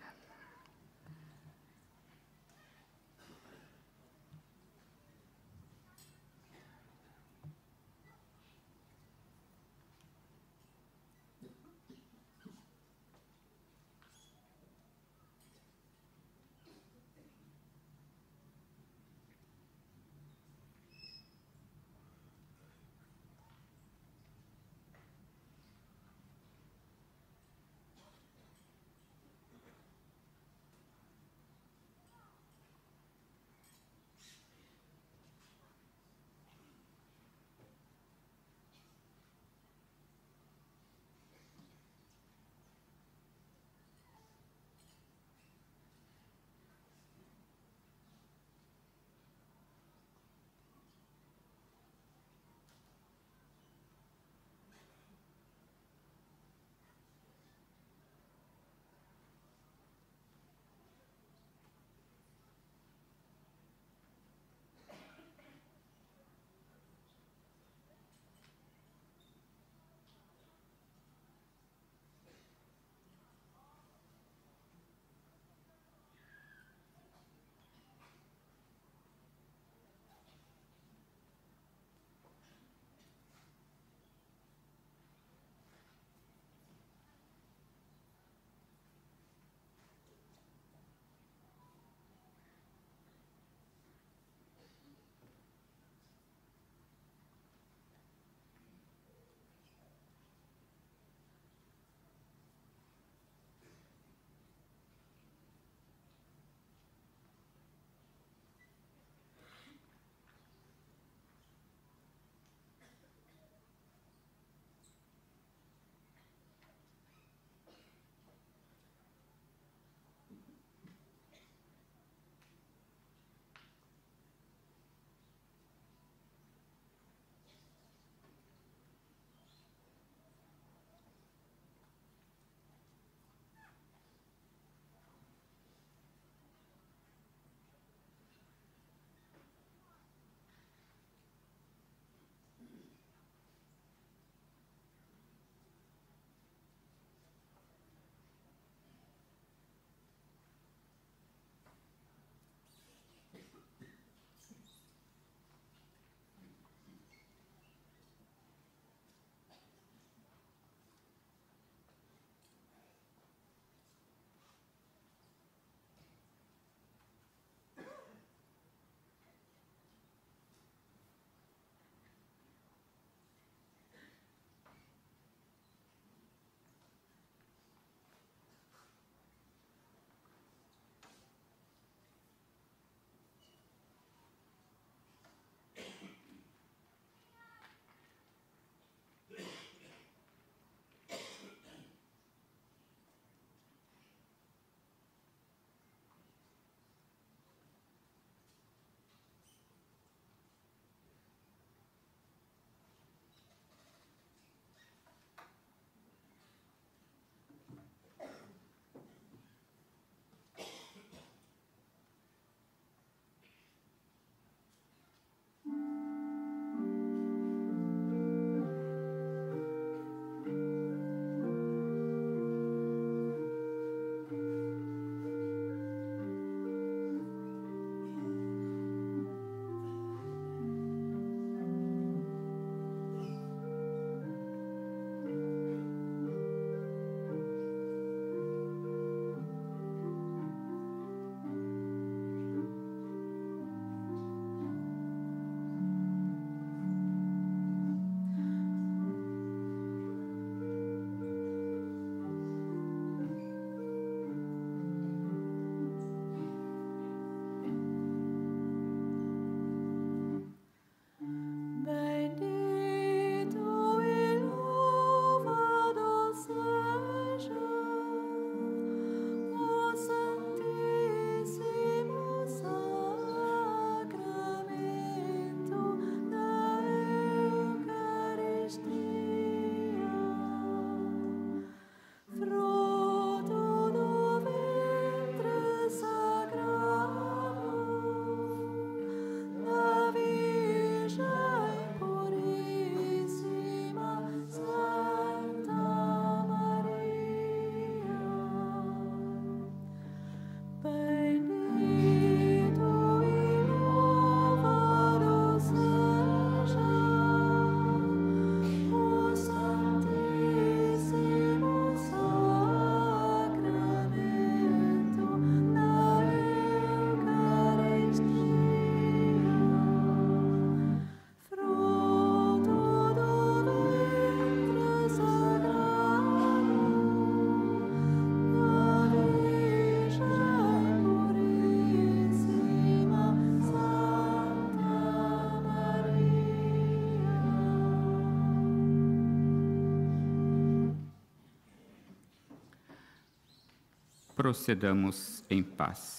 procedamos em paz.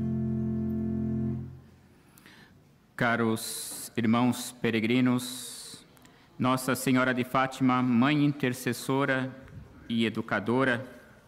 Caros irmãos peregrinos, Nossa Senhora de Fátima, Mãe intercessora e educadora,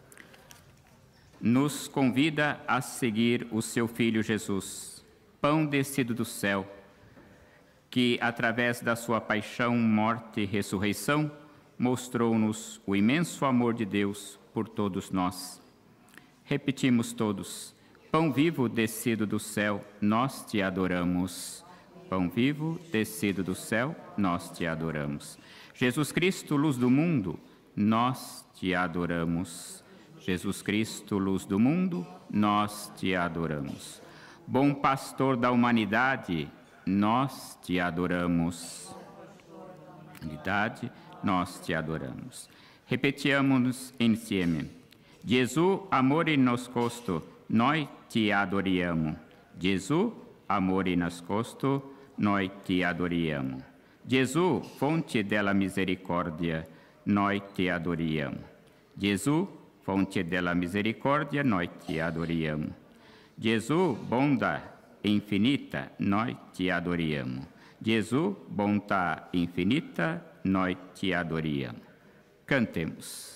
nos convida a seguir o seu Filho Jesus, pão descido do céu, que, através da sua paixão, morte e ressurreição, mostrou-nos o imenso amor de Deus por todos nós. Repetimos todos: pão vivo descido do céu, nós te adoramos. Pão vivo descido do céu, nós te adoramos. Jesus Cristo, luz do mundo, nós te adoramos. Jesus Cristo, luz do mundo, nós te adoramos. Bom pastor da humanidade, nós te adoramos. Humanidade, nós te adoramos. Repetiamo-nos insieme. Gesù, amore nascosto, noi ti adoriamo. Gesù, amore nascosto, noi ti adoriamo. Gesù, fonte della misericordia, noi ti adoriamo. Gesù, fonte della misericordia, noi ti adoriamo. Gesù, bontà infinita, noi ti adoriamo. Gesù, bontà infinita, noi ti adoriamo. Cantemos.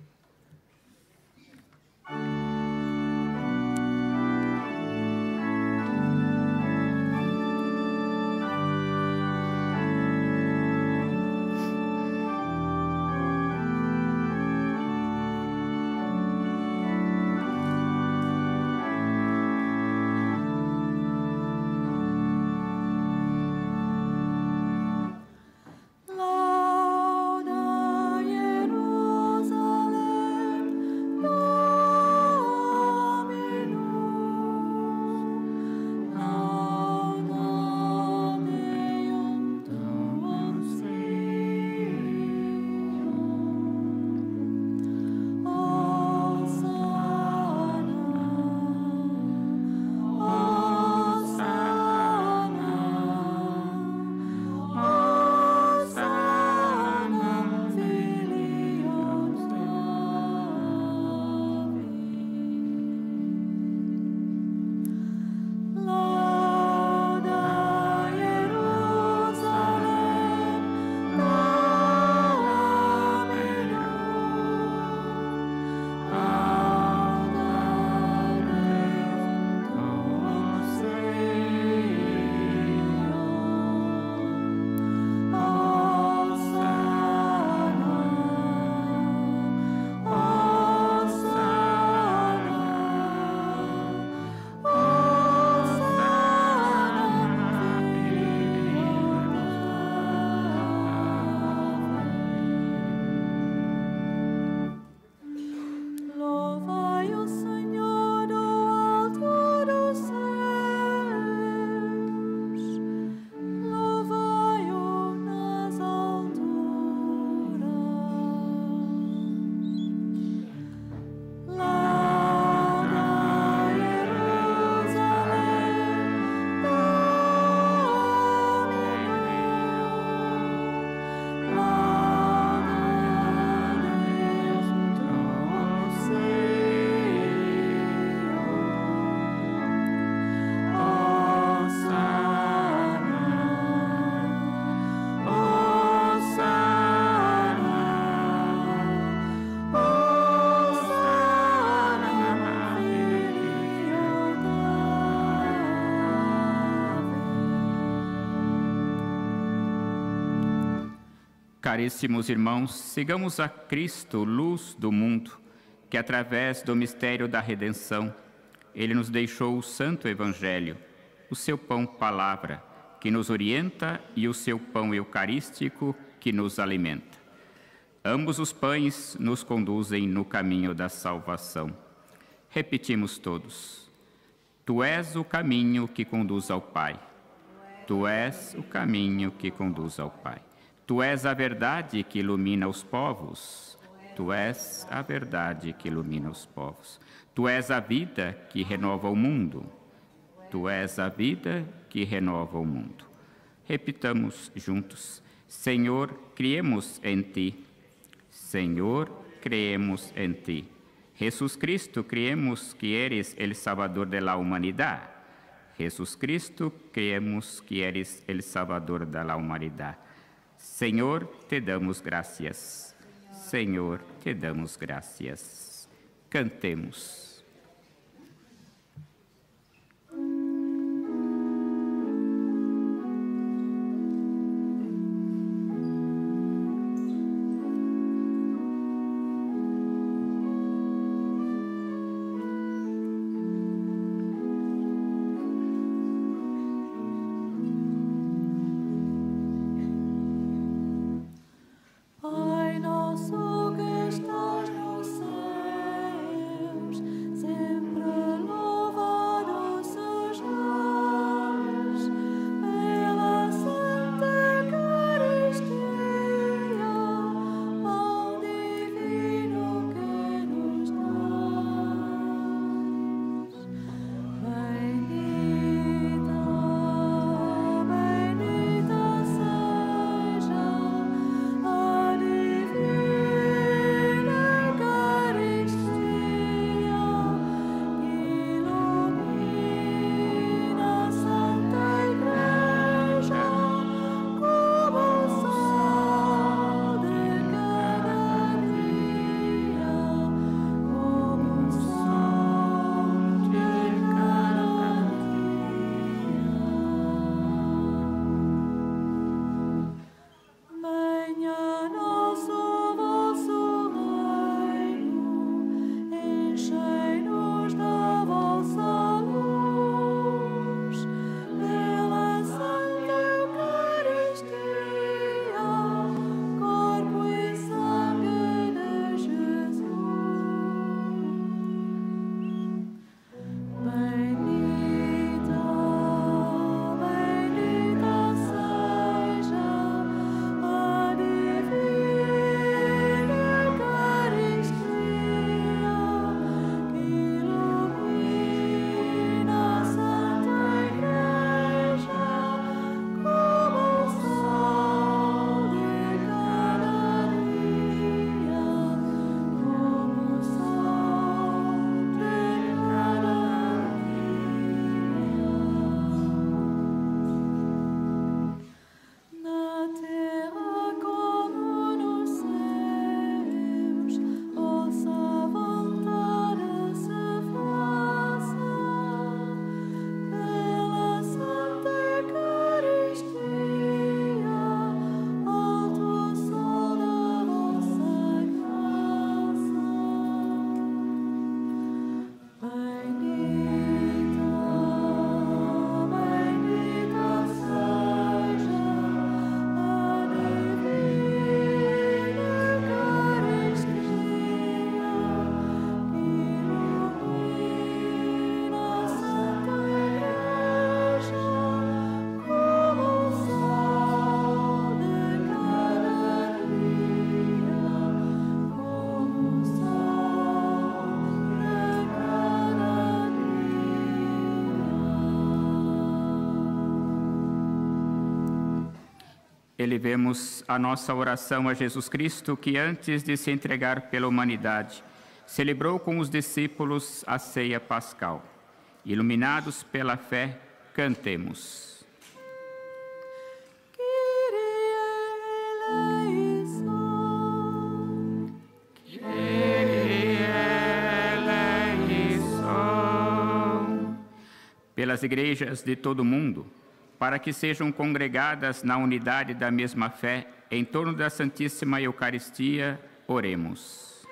Caríssimos irmãos, sigamos a Cristo, luz do mundo, que através do mistério da redenção, Ele nos deixou o Santo Evangelho, o seu pão palavra, que nos orienta, e o seu pão eucarístico, que nos alimenta. Ambos os pães nos conduzem no caminho da salvação. Repetimos todos: Tu és o caminho que conduz ao Pai. Tu és o caminho que conduz ao Pai. Tu és a verdade que ilumina os povos. Tu és a verdade que ilumina os povos. Tu és a vida que renova o mundo. Tu és a vida que renova o mundo. Repitamos juntos: Senhor, criemos em Ti. Senhor, creemos en Ti. Jesús Cristo, creemos que eres el Salvador de la humanidad. Jesús Cristo, creemos que eres el Salvador de la humanidad. Senhor, te damos graças. Senhor, te damos graças. Cantemos. Pai nosso que estás nos céus, sempre louvado sejas pela Santa Eucaristia, pão divino que nos dás. Bendita, bendita seja a divina Eucaristia que ilumina a Santa Igreja como o sol de cada dia, como o sol de cada dia. Venha a nós o vosso reino, enchei-nos da vossa luz, pela Santa Eucaristia, corpo e sangue de Jesus. Bendita, bendita seja a divina Eucaristia que ilumina a Santa Igreja como o sol de cada dia, como o sol de cada dia. Na terra como nos céus, vossa vontade se faça pela Santa Eucaristia, alto sol da vossa graça. Bendita, bendita seja a divina Eucaristia que ilumina a Santa Igreja como o sol de cada dia, como o sol de cada dia. Elevemos a nossa oração a Jesus Cristo, que antes de se entregar pela humanidade, celebrou com os discípulos a ceia pascal. Iluminados pela fé, cantemos. Kyrie eleison. Pelas igrejas de todo o mundo, para que sejam congregadas na unidade da mesma fé, em torno da Santíssima Eucaristia, oremos.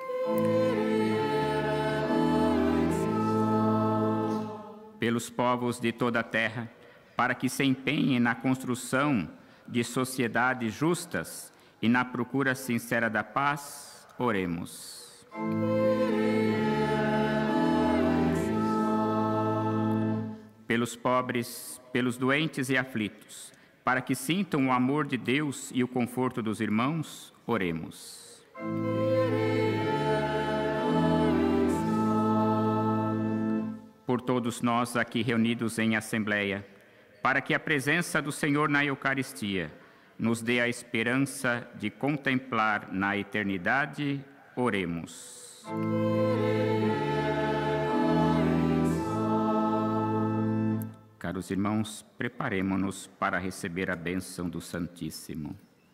Pelos povos de toda a terra, para que se empenhem na construção de sociedades justas e na procura sincera da paz, oremos. Pelos pobres, pelos doentes e aflitos, para que sintam o amor de Deus e o conforto dos irmãos, oremos. Por todos nós aqui reunidos em assembleia, para que a presença do Senhor na Eucaristia nos dê a esperança de contemplar na eternidade, oremos. Caros irmãos, preparemo-nos para receber a bênção do Santíssimo.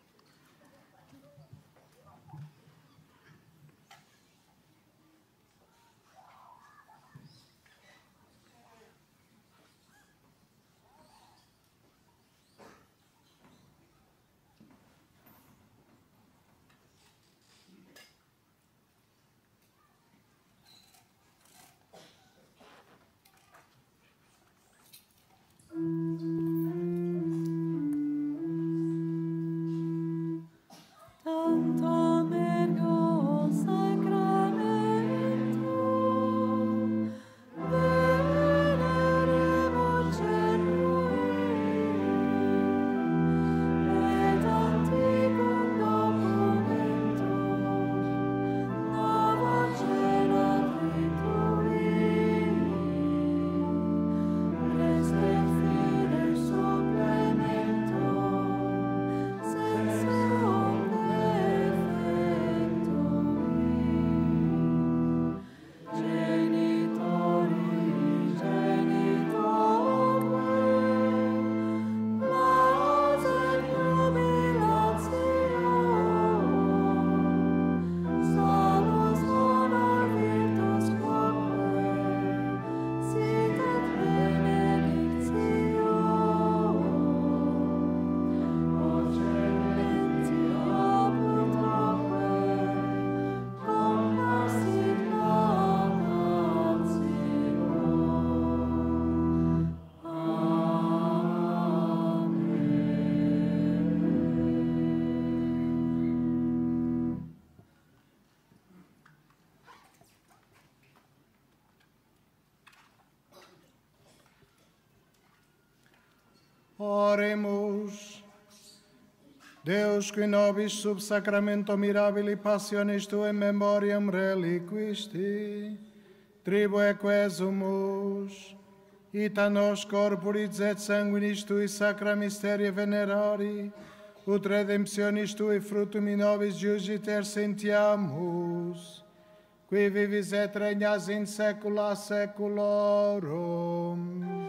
Oremos. Deus, qui nobis sub sacramento mirabili passionis tuae memoriam reliquisti, tribue quesumus, ita nos corporis et sanguinis tui sacra mysteria venerari, ut redemptionis tui fructum in nobis jugiter sentiamus, qui vivis et regnas in saecula saeculorum.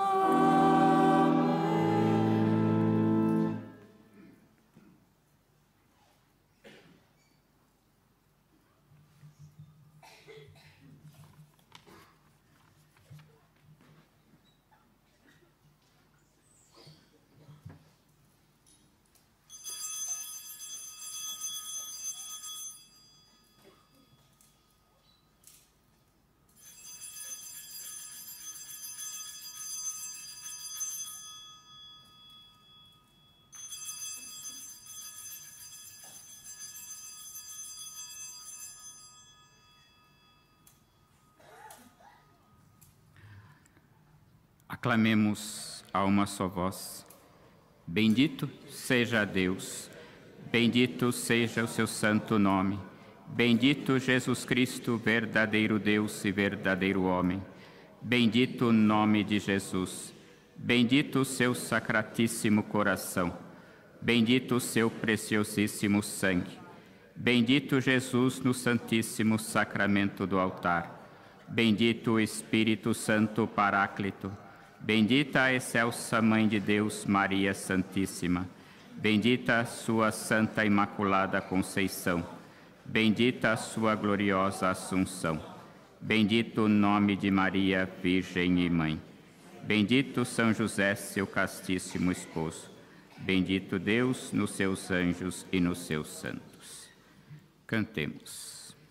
Aclamemos a uma só voz. Bendito seja Deus, bendito seja o seu santo nome. Bendito Jesus Cristo, verdadeiro Deus e verdadeiro homem. Bendito o nome de Jesus. Bendito o seu sacratíssimo coração. Bendito o seu preciosíssimo sangue. Bendito Jesus no santíssimo sacramento do altar. Bendito o Espírito Santo Paráclito. Bendita a excelsa Mãe de Deus, Maria Santíssima. Bendita a sua Santa Imaculada Conceição. Bendita a sua gloriosa Assunção. Bendito o nome de Maria, Virgem e Mãe. Bendito São José, seu castíssimo esposo. Bendito Deus nos seus anjos e nos seus santos. Cantemos.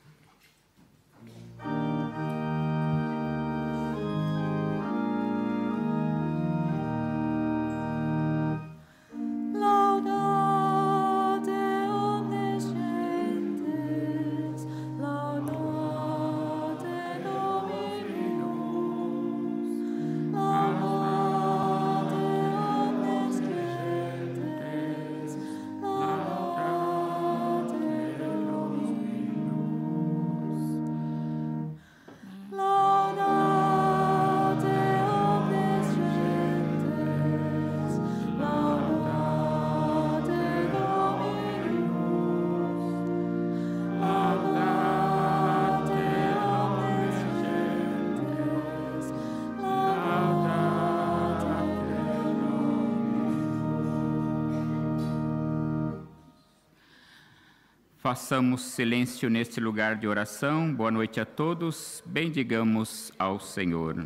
Façamos silêncio neste lugar de oração. Boa noite a todos. Bendigamos ao Senhor.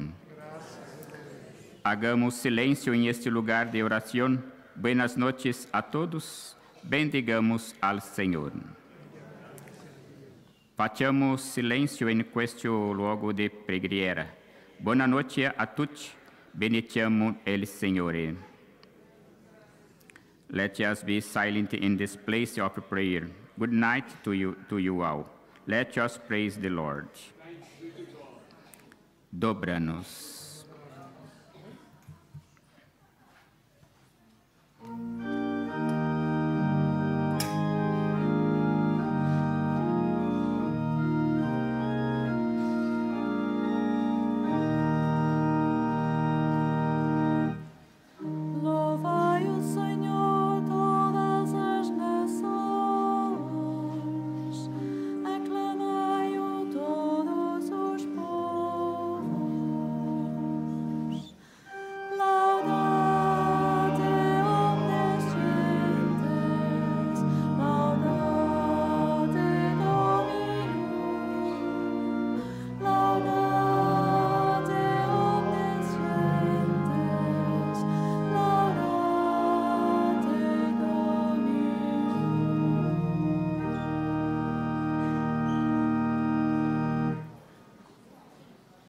Hagamos silêncio en este lugar de oración. Buenas noches a todos. Bendigamos al Senhor. Facciamo silêncio in questo luogo de preghiera. Buona notte a tutti. Benediciamo il Signore. Let us be silent in this place of prayer. Good night to you all. Let us praise the Lord. Dobra-nos.